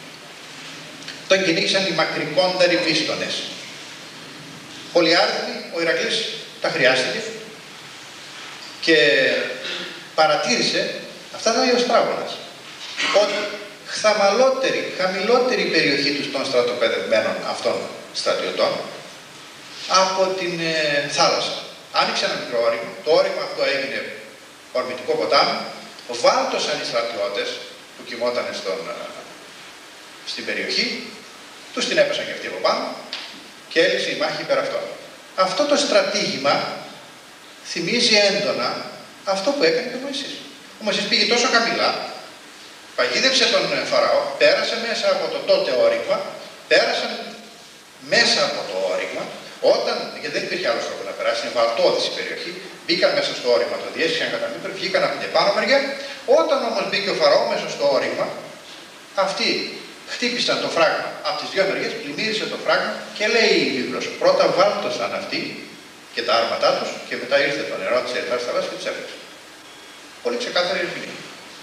τον κυνήγησαν οι μακρικόντεροι βίστονες. Πολυάριθμοι, ο Ηρακλής τα χρειάστηκε και παρατήρησε, αυτά ήταν ο Στράβωνας, ότι χθαμαλότερη, χαμηλότερη περιοχή τους των στρατοπεδευμένων αυτών στρατιωτών από την ε, θάλασσα. Άνοιξε ένα μικρό όριγμα, το όριγμα αυτό έγινε ορμητικό ποτάμι, βάλτωσαν οι στρατιώτες που κοιμόταν στον, ε, στην περιοχή, τους την έπεσαν και αυτοί από πάνω και έλυσε η μάχη υπέρ αυτών. Αυτό το στρατήγημα θυμίζει έντονα αυτό που έκανε και ο Μωυσής. Ο Μωυσής πήγε τόσο χαμηλά, παγίδευσε τον Φαραώ, πέρασε μέσα από το τότε όριγμα, πέρασαν μέσα από το όριγμα, όταν, γιατί δεν υπήρχε άλλος τρόπο να περάσει, είναι βαλτώδης η περιοχή, μπήκαν μέσα στο όριγμα, το διέσχισαν κατά μήτρο, βγήκαν από την επάνω μεριά. Όταν όμως μπήκε ο Φαραώ μέσα στο όριγμα, αυτοί χτύπησαν το φράγμα από τις δύο μεριές, πλημμύρισε το φράγμα και λέει η βίβλος, πρώτα βάλτωσαν αυτοί και τα άρματά τους και μετά ήρθε το νερό της Ερυθράς θαλάσσης και τους έφτιαξε. Πολύ ξεκάθαρη ερμηνεία.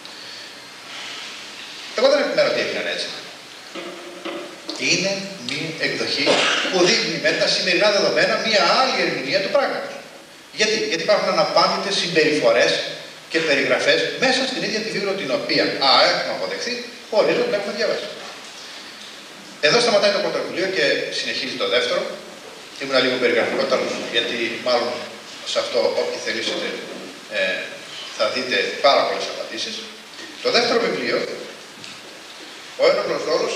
Εγώ δεν επιμένω ότι έγιναν έτσι. Είναι μία εκδοχή που δείχνει με τα σημερινά δεδομένα μία άλλη ερμηνεία του πράγματος. Γιατί, Γιατί υπάρχουν αναπάντητες συμπεριφορές και περιγραφές μέσα στην ίδια τη βίβλο την οποία α, έχουμε αποδεχθεί, χωρίς να την έχουμε διαβάσει. Εδώ σταματάει το πρώτο βιβλίο και συνεχίζει το δεύτερο. Ήμουν λίγο περιγραφικότατος, γιατί μάλλον σε αυτό όποιοι θελήσετε ε, θα δείτε πάρα πολλές απαντήσεις. Το δεύτερο βιβλίο, ο ένοπλος δόλος,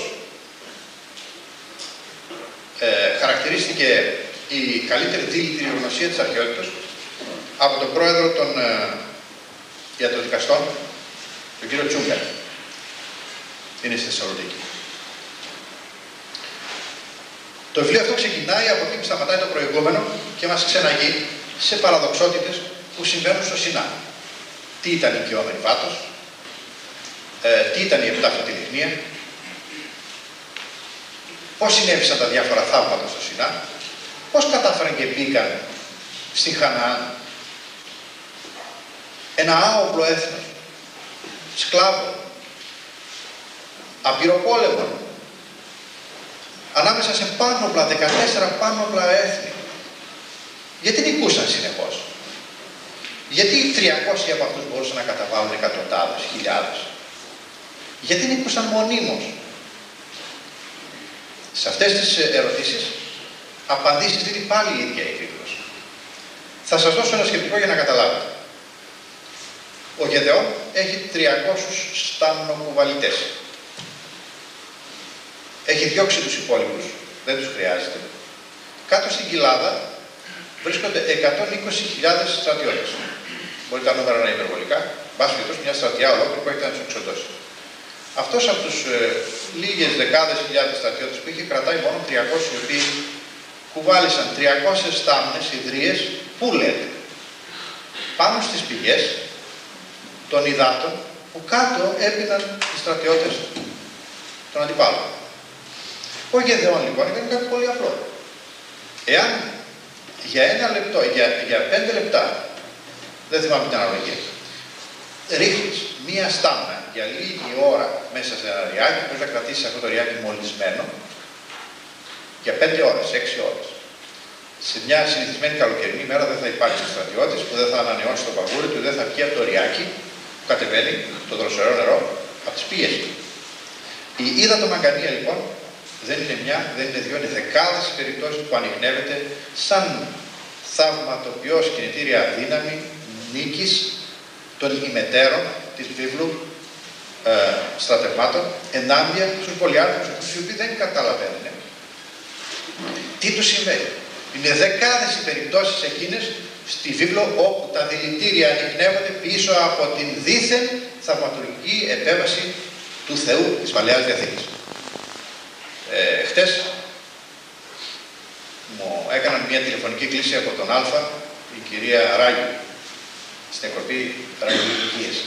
ε, χαρακτηρίστηκε η καλύτερη δηλητηριογνωσία της αρχαιότητας από τον πρόεδρο των ε, ιατροδικαστών, τον κύριο Τσούμπερ. Είναι στη Θεσσαλονίκη. Το βιβλίο αυτό ξεκινάει από εκεί που σταματάει το προηγούμενο και μας ξεναγεί σε παραδοξότητες που συμβαίνουν στο Σινά. Τι ήταν η οικειόμενη βάτος, ε, τι ήταν η επτάφυτη λιχνία, πώς συνέβησαν τα διάφορα θαύματα στο Σινά, πώς κατάφεραν και μπήκαν στη Χαναάν ένα άοπλο έθνος, σκλάβο, απειροπόλεμο, ανάμεσα σε πάνωπλα, δεκατέσσερα πάνωπλα έθνη. Γιατί νικούσαν συνεχώς? Γιατί τριακόσιοι από αυτούς μπορούσαν να καταβάλουν εκατοντάδες, χιλιάδες? Γιατί νικούσαν μονίμως? Σε αυτές τις ερωτήσεις απαντήσεις δίνει πάλι η ίδια η βίβλος. Θα σας δώσω ένα σκεπτικό για να καταλάβετε. Ο Γεδεών έχει τριακόσιους σταμνοκουβαλητές. Έχει διώξει τους υπόλοιπους, δεν τους χρειάζεται. Κάτω στην κοιλάδα βρίσκονται εκατόν είκοσι χιλιάδες στρατιώτες. Μπορεί τα νούμερα να είναι υπερβολικά. Μπας περιπτώσει, μια στρατιά ολόκληρη που έχει να τους εξοντώσει. Αυτός από τους ε, λίγες δεκάδες χιλιάδες στρατιώτες που είχε κρατάει μόνο τριακόσιοι, οι οποίοι κουβάλισαν τριακόσιες στάμνες, ιδρύες, πού λέτε, πάνω στις πηγές των υδάτων που κάτω έπιναν οι στρατιώτες των αντιπάλων. Ο Γεδεών λοιπόν ήταν κάτι πολύ απλό. Εάν για ένα λεπτό, για, για πέντε λεπτά, δεν θυμάμαι την αναλογία, ρίχνεις μία στάμνα για λίγη ώρα μέσα σε ένα ριάκι, πρέπει να κρατήσεις αυτό το ριάκι μολυσμένο για πέντε ώρες, έξι ώρες. Σε μια συνηθισμένη καλοκαιρινή μέρα δεν θα υπάρξει στρατιώτης που δεν θα ανανεώσει το παγούρι του, δεν θα πιει από το ριάκι που κατεβαίνει το δροσερό νερό από τις πίες του. Η ύδατο-μαγκανία λοιπόν δεν είναι μια, δεν είναι δύο, είναι δεκάδες περιπτώσεις που ανιχνεύεται σαν θαυματοποιός κινητήρια δύναμη νίκης των ημετέρων της βίβλου ε, στρατευμάτων ενάντια στους πολυάριθμους αυτούς οι οποίοι δεν καταλαβαίνουν τι τους συμβαίνει. Είναι δεκάδες οι περιπτώσεις εκείνες στη βίβλο όπου τα δηλητήρια ανιχνεύονται πίσω από την δίθεν θαυματουργική επέμβαση του Θεού της Παλαιάς Διαθήκης. Ε, χτες μου έκαναν μια τηλεφωνική κλήση από τον Α, η κυρία Ράγη, στην εκπομπή Ραδιολογικές.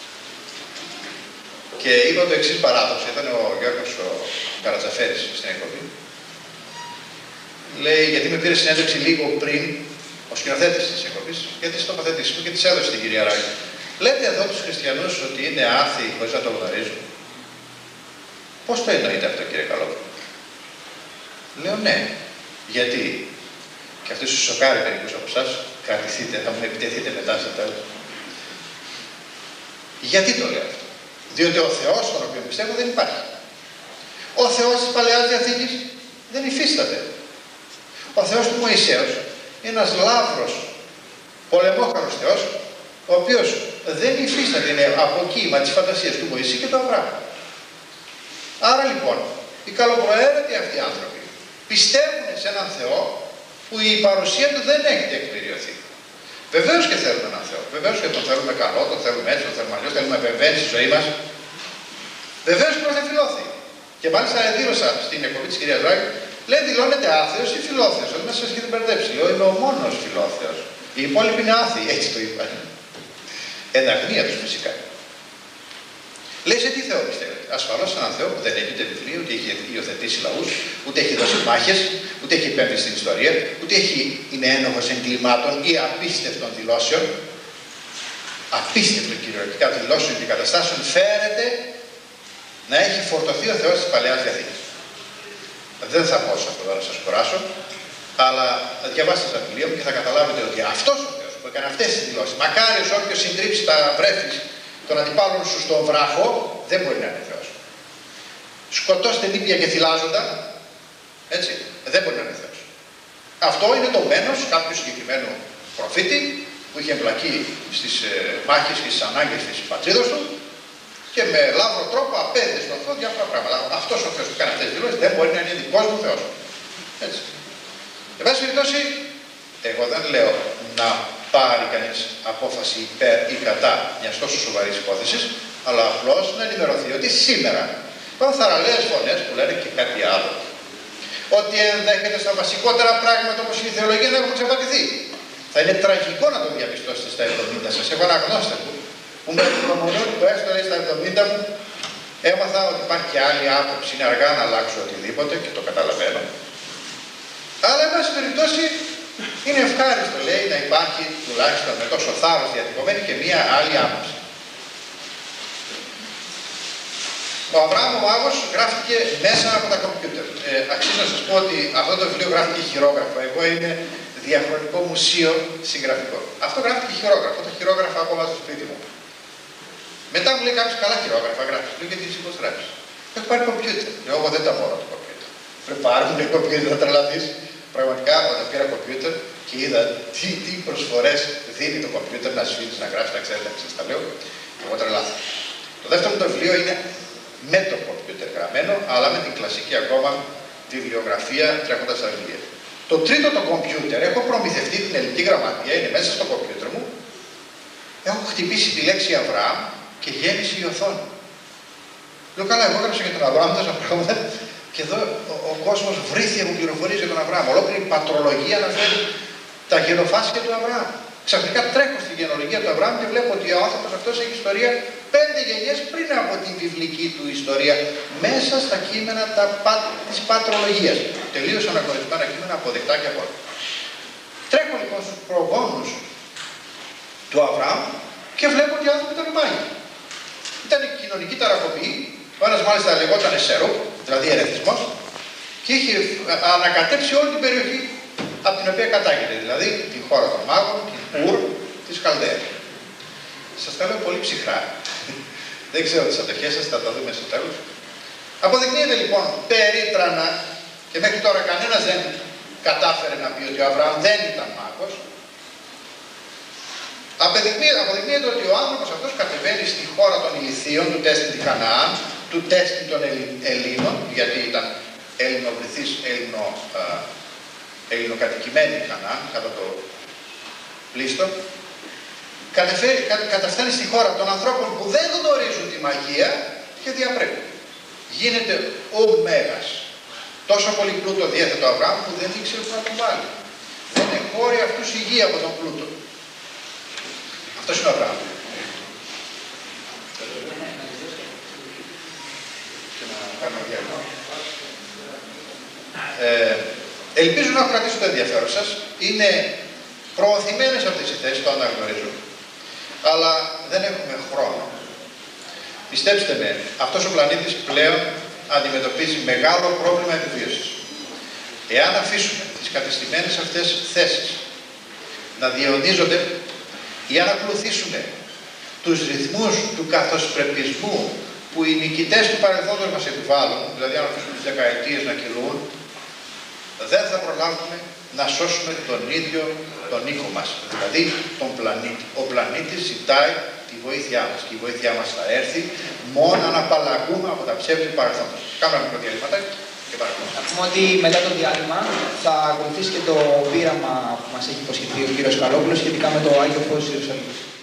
Και είπα το εξής παράδοξο, ήταν ο Γιώργος ο Καρατζαφέρης στην εκπομπή. Λέει, γιατί με πήρε συνέντευξη λίγο πριν, ο σκηνοθέτης της εκπομπής, για τις τοποθετήσεις μου και τις έδωσε στην κυρία Ράγη. Λέτε εδώ τους χριστιανούς ότι είναι άθιοι χωρίς να το γνωρίζουν. Πώς το εννοείτε αυτό, κύριε Καλόπουλο? Λέω ναι. Γιατί? Και αυτούς τους σοκάρει μερικούς από εσάς, κρατηθείτε, θα μου επιτεθείτε μετά στο τέλος. Γιατί το λέω αυτό? Διότι ο Θεός, τον οποίο πιστεύω, δεν υπάρχει. Ο Θεός της Παλαιάς Διαθήκης δεν υφίσταται. Ο Θεός του Μωυσέως είναι ένας λαύρος, πολεμόχαρος Θεός, ο οποίος δεν υφίσταται, είναι αποκύημα της φαντασίας του Μωυσή και του Αβραάμ. Άρα λοιπόν, οι καλοπροαίρετοι αυτοί οι άνθρωποι πιστεύουν σε έναν Θεό που η παρουσία του δεν έχει τεκμηριωθεί. Βεβαίως και θέλουμε έναν Θεό. Βεβαίως και τον θέλουμε καλό, τον θέλουμε έτσι, τον θέλουμε αλλιώς, θέλουμε να επεμβαίνει στη ζωή μας. Βεβαίως και είμαστε φιλόθεοι. Και μάλιστα δήλωσα στην εκπομπή της κυρίας Ράγη, λέει δηλώνεται άθεος ή φιλόθεος. Όχι να σας έχετε μπερδέψει. Λέω είμαι ο μόνος φιλόθεος. Οι υπόλοιποι είναι άθεοι. Έτσι το είπα. Εν αγνία τους φυσικά. Λέει σε τι Θεό πιστεύετε? Ασφαλώς έναν Θεό που δεν έχει ούτε βιβλίο, ούτε έχει υιοθετήσει λαούς, ούτε έχει δώσει μάχες, ούτε έχει επέμβει στην ιστορία, ούτε έχει, είναι ένοχος εγκλημάτων ή απίστευτων δηλώσεων. Απίστευτων κυριολεκτικά δηλώσεων και καταστάσεων φέρεται να έχει φορτωθεί ο Θεός της Παλαιάς Διαθήκης. Δεν θα πω σε αυτό να σας κουράσω, αλλά διαβάστε τα βιβλία μου και θα καταλάβετε ότι αυτός ο Θεός που έκανε αυτές τις δηλώσεις, μακάριος όποιος συντρίψει τα βρέφη των αντιπάλων σου στον βράχο, δεν μπορεί να είναι Θεός. Σκοτώστε νήπια και θυλάζοντα, έτσι, δεν μπορεί να είναι Θεός. Αυτό είναι το μένος κάποιου συγκεκριμένου προφήτη που είχε εμπλακεί στις ε, μάχες και στις ανάγκες της πατρίδος του και με λαύρο τρόπο απέδιδε στον Θεό διάφορα πράγματα. Αυτός ο Θεός που κάνει αυτές τις δηλώσεις δεν μπορεί να είναι δικός μου Θεός. Έτσι. Εν πάση περιπτώσει, εγώ δεν λέω να πάρει κανείς απόφαση υπέρ ή κατά μιας τόσο σοβαρής υπόθεσης, αλλά απλώς να ενημερωθεί ότι σήμερα υπάρχουν θαραλέες φωνές που λένε και κάτι άλλο. Ότι ενδέχεται στα βασικότερα πράγματα όπως η θεολογία να έχουν ξεπατηθεί. Θα είναι τραγικό να το διαπιστώσετε στα εβδομήντα σας. Έχω ένα γνώστερ μου που με την προμονή που έστω στα εβδομήντα μου έμαθα ότι υπάρχει και άλλη άποψη. Είναι αργά να αλλάξω οτιδήποτε και το καταλαβαίνω. Αλλά εν πάση περιπτώσει Είναι ευχάριστο, λέει, να υπάρχει τουλάχιστον με τόσο θάρρος διατυπωμένη και μία άλλη άποψη. Ο Αβραάμ ο Μάγος γράφτηκε μέσα από τα κομπιούτερ. Ε, αξίζει να σας πω ότι αυτό το βιβλίο γράφτηκε χειρόγραφο. Εγώ είμαι διαχρονικό μουσείο συγγραφικό. Αυτό γράφτηκε χειρόγραφο. Το χειρόγραφο ακόμα στο σπίτι μου. Μετά μου λέει κάποιος καλά χειρόγραφα γράφει. Λέω γιατί εσύ πώς γράφεις. Έχω πάρει κομπιούτερ. Λέω εγώ δεν τα μπορώ το κομπιούτερ. Πρέπει πάρουν κομπιούτερ, θα τρελαθείς. Πραγματικά όταν πήρα κομπιούτερ και είδα τι, τι προσφορές δίνει το κομπιούτερ να σφίξεις, να γράψεις, να ξέρεις, να ξέρεις, τα λέω. Και εγώ τρελάθηκα. Το δεύτερο μου το βιβλίο είναι με το κομπιούτερ γραμμένο, αλλά με την κλασική ακόμα βιβλιογραφία τρέχοντας στα βιβλία. Το τρίτο το κομπιούτερ, έχω προμηθευτεί την ελληνική γραμματεία, είναι μέσα στο κομπιούτερ μου. Έχω χτυπήσει τη λέξη Αβραάμ και γέμισε η οθόνη. Λέω καλά, εγώ έγραψα για τον Αβραάμ τόσα πράγματα και εδώ ο, ο κόσμος βρήθη μου πληροφορίες για τον Αβραάμ. Ολόκληρη πατρολογία αναφέρει τα γενοφάσκια του Αβραάμ. Ξαφνικά τρέχω στη γενολογία του Αβραάμ και βλέπω ότι ο άνθρωπος αυτός έχει ιστορία πέντε γενιές πριν από την βιβλική του ιστορία, μέσα στα κείμενα τα, της πατρολογίας. Τελείως αναγνωρισμένα κείμενα, αποδεκτά και από όλα. Τρέχω λοιπόν στους προγόνους του Αβραάμ και βλέπω ότι οι άνθρωποι ήταν μάγοι. Ήταν η κοινωνική ταρακοπή, ο ένας μάλιστα λεγόταν Σερού, δηλαδή ερεθισμός, και είχε ανακατέψει όλη την περιοχή από την οποία κατάγεται, δηλαδή την χώρα των μάγων, την Ουρ της Χαλδαίας. Σας τα λέω πολύ ψυχρά. Δεν ξέρω τις ατοχές σας, θα τα δούμε στο τέλος. Αποδεικνύεται λοιπόν περίτρανα, και μέχρι τώρα κανένας δεν κατάφερε να πει ότι ο Αβραάμ δεν ήταν μάγος. Αποδεικνύεται, αποδεικνύεται ότι ο άνθρωπος αυτός κατεβαίνει στη χώρα των Ηλιθίων, του τέστην τη Χαναάν, του τέστην των Ελλήνων, γιατί ήταν ελληνοβρυθής, ελληνο, α, ελληνοκατοικημένη η Χαναάν, κατά το πλήστο. Κατεφέρει, κα, καταφτάνει στη χώρα των ανθρώπων που δεν γνωρίζουν τη μαγεία και διαπρέπουν. Γίνεται ο Μέγας. Τόσο πολύ πλούτο διέθετο ο Αβραάμ που δεν ήξερε που να τον βάλει. Δεν εχώρει αυτούς η γη από τον πλούτο. Αυτός είναι ο Αβραάμ. Ε, ελπίζω να έχω κρατήσει το ενδιαφέρον σας. Είναι προωθημένες αυτές οι θέσεις, το αναγνωρίζω. Αλλά δεν έχουμε χρόνο. Πιστέψτε με, αυτός ο πλανήτης πλέον αντιμετωπίζει μεγάλο πρόβλημα επιβίωσης. Εάν αφήσουμε τις κατεστημένες αυτές θέσεις να διαιωνίζονται ή αν ακολουθήσουμε τους ρυθμούς του καθοσπρεπισμού που οι νικητές του παρελθόντος μας επιβάλλουν, δηλαδή αν αφήσουμε τις δεκαετίες να κυλούν, δεν θα προλάβουμε να σώσουμε τον ίδιο τον οίκο μας, δηλαδή τον πλανήτη. Ο πλανήτης ζητάει τη βοήθειά μας και η βοήθειά μας θα έρθει μόνο αν απαλλαγούμε από τα ψεύδια του παρελθόντος. Κάνουμε ένα μικρό διαλύματάκι και παρακολουθούμε. Να πούμε ότι μετά το διάλειμμα θα ακολουθήσει και το πείραμα που μας έχει υποσχεθεί ο κύριος Καλόπουλος σχετικά με το Άγιο Φως της Ιερουσαλήμ.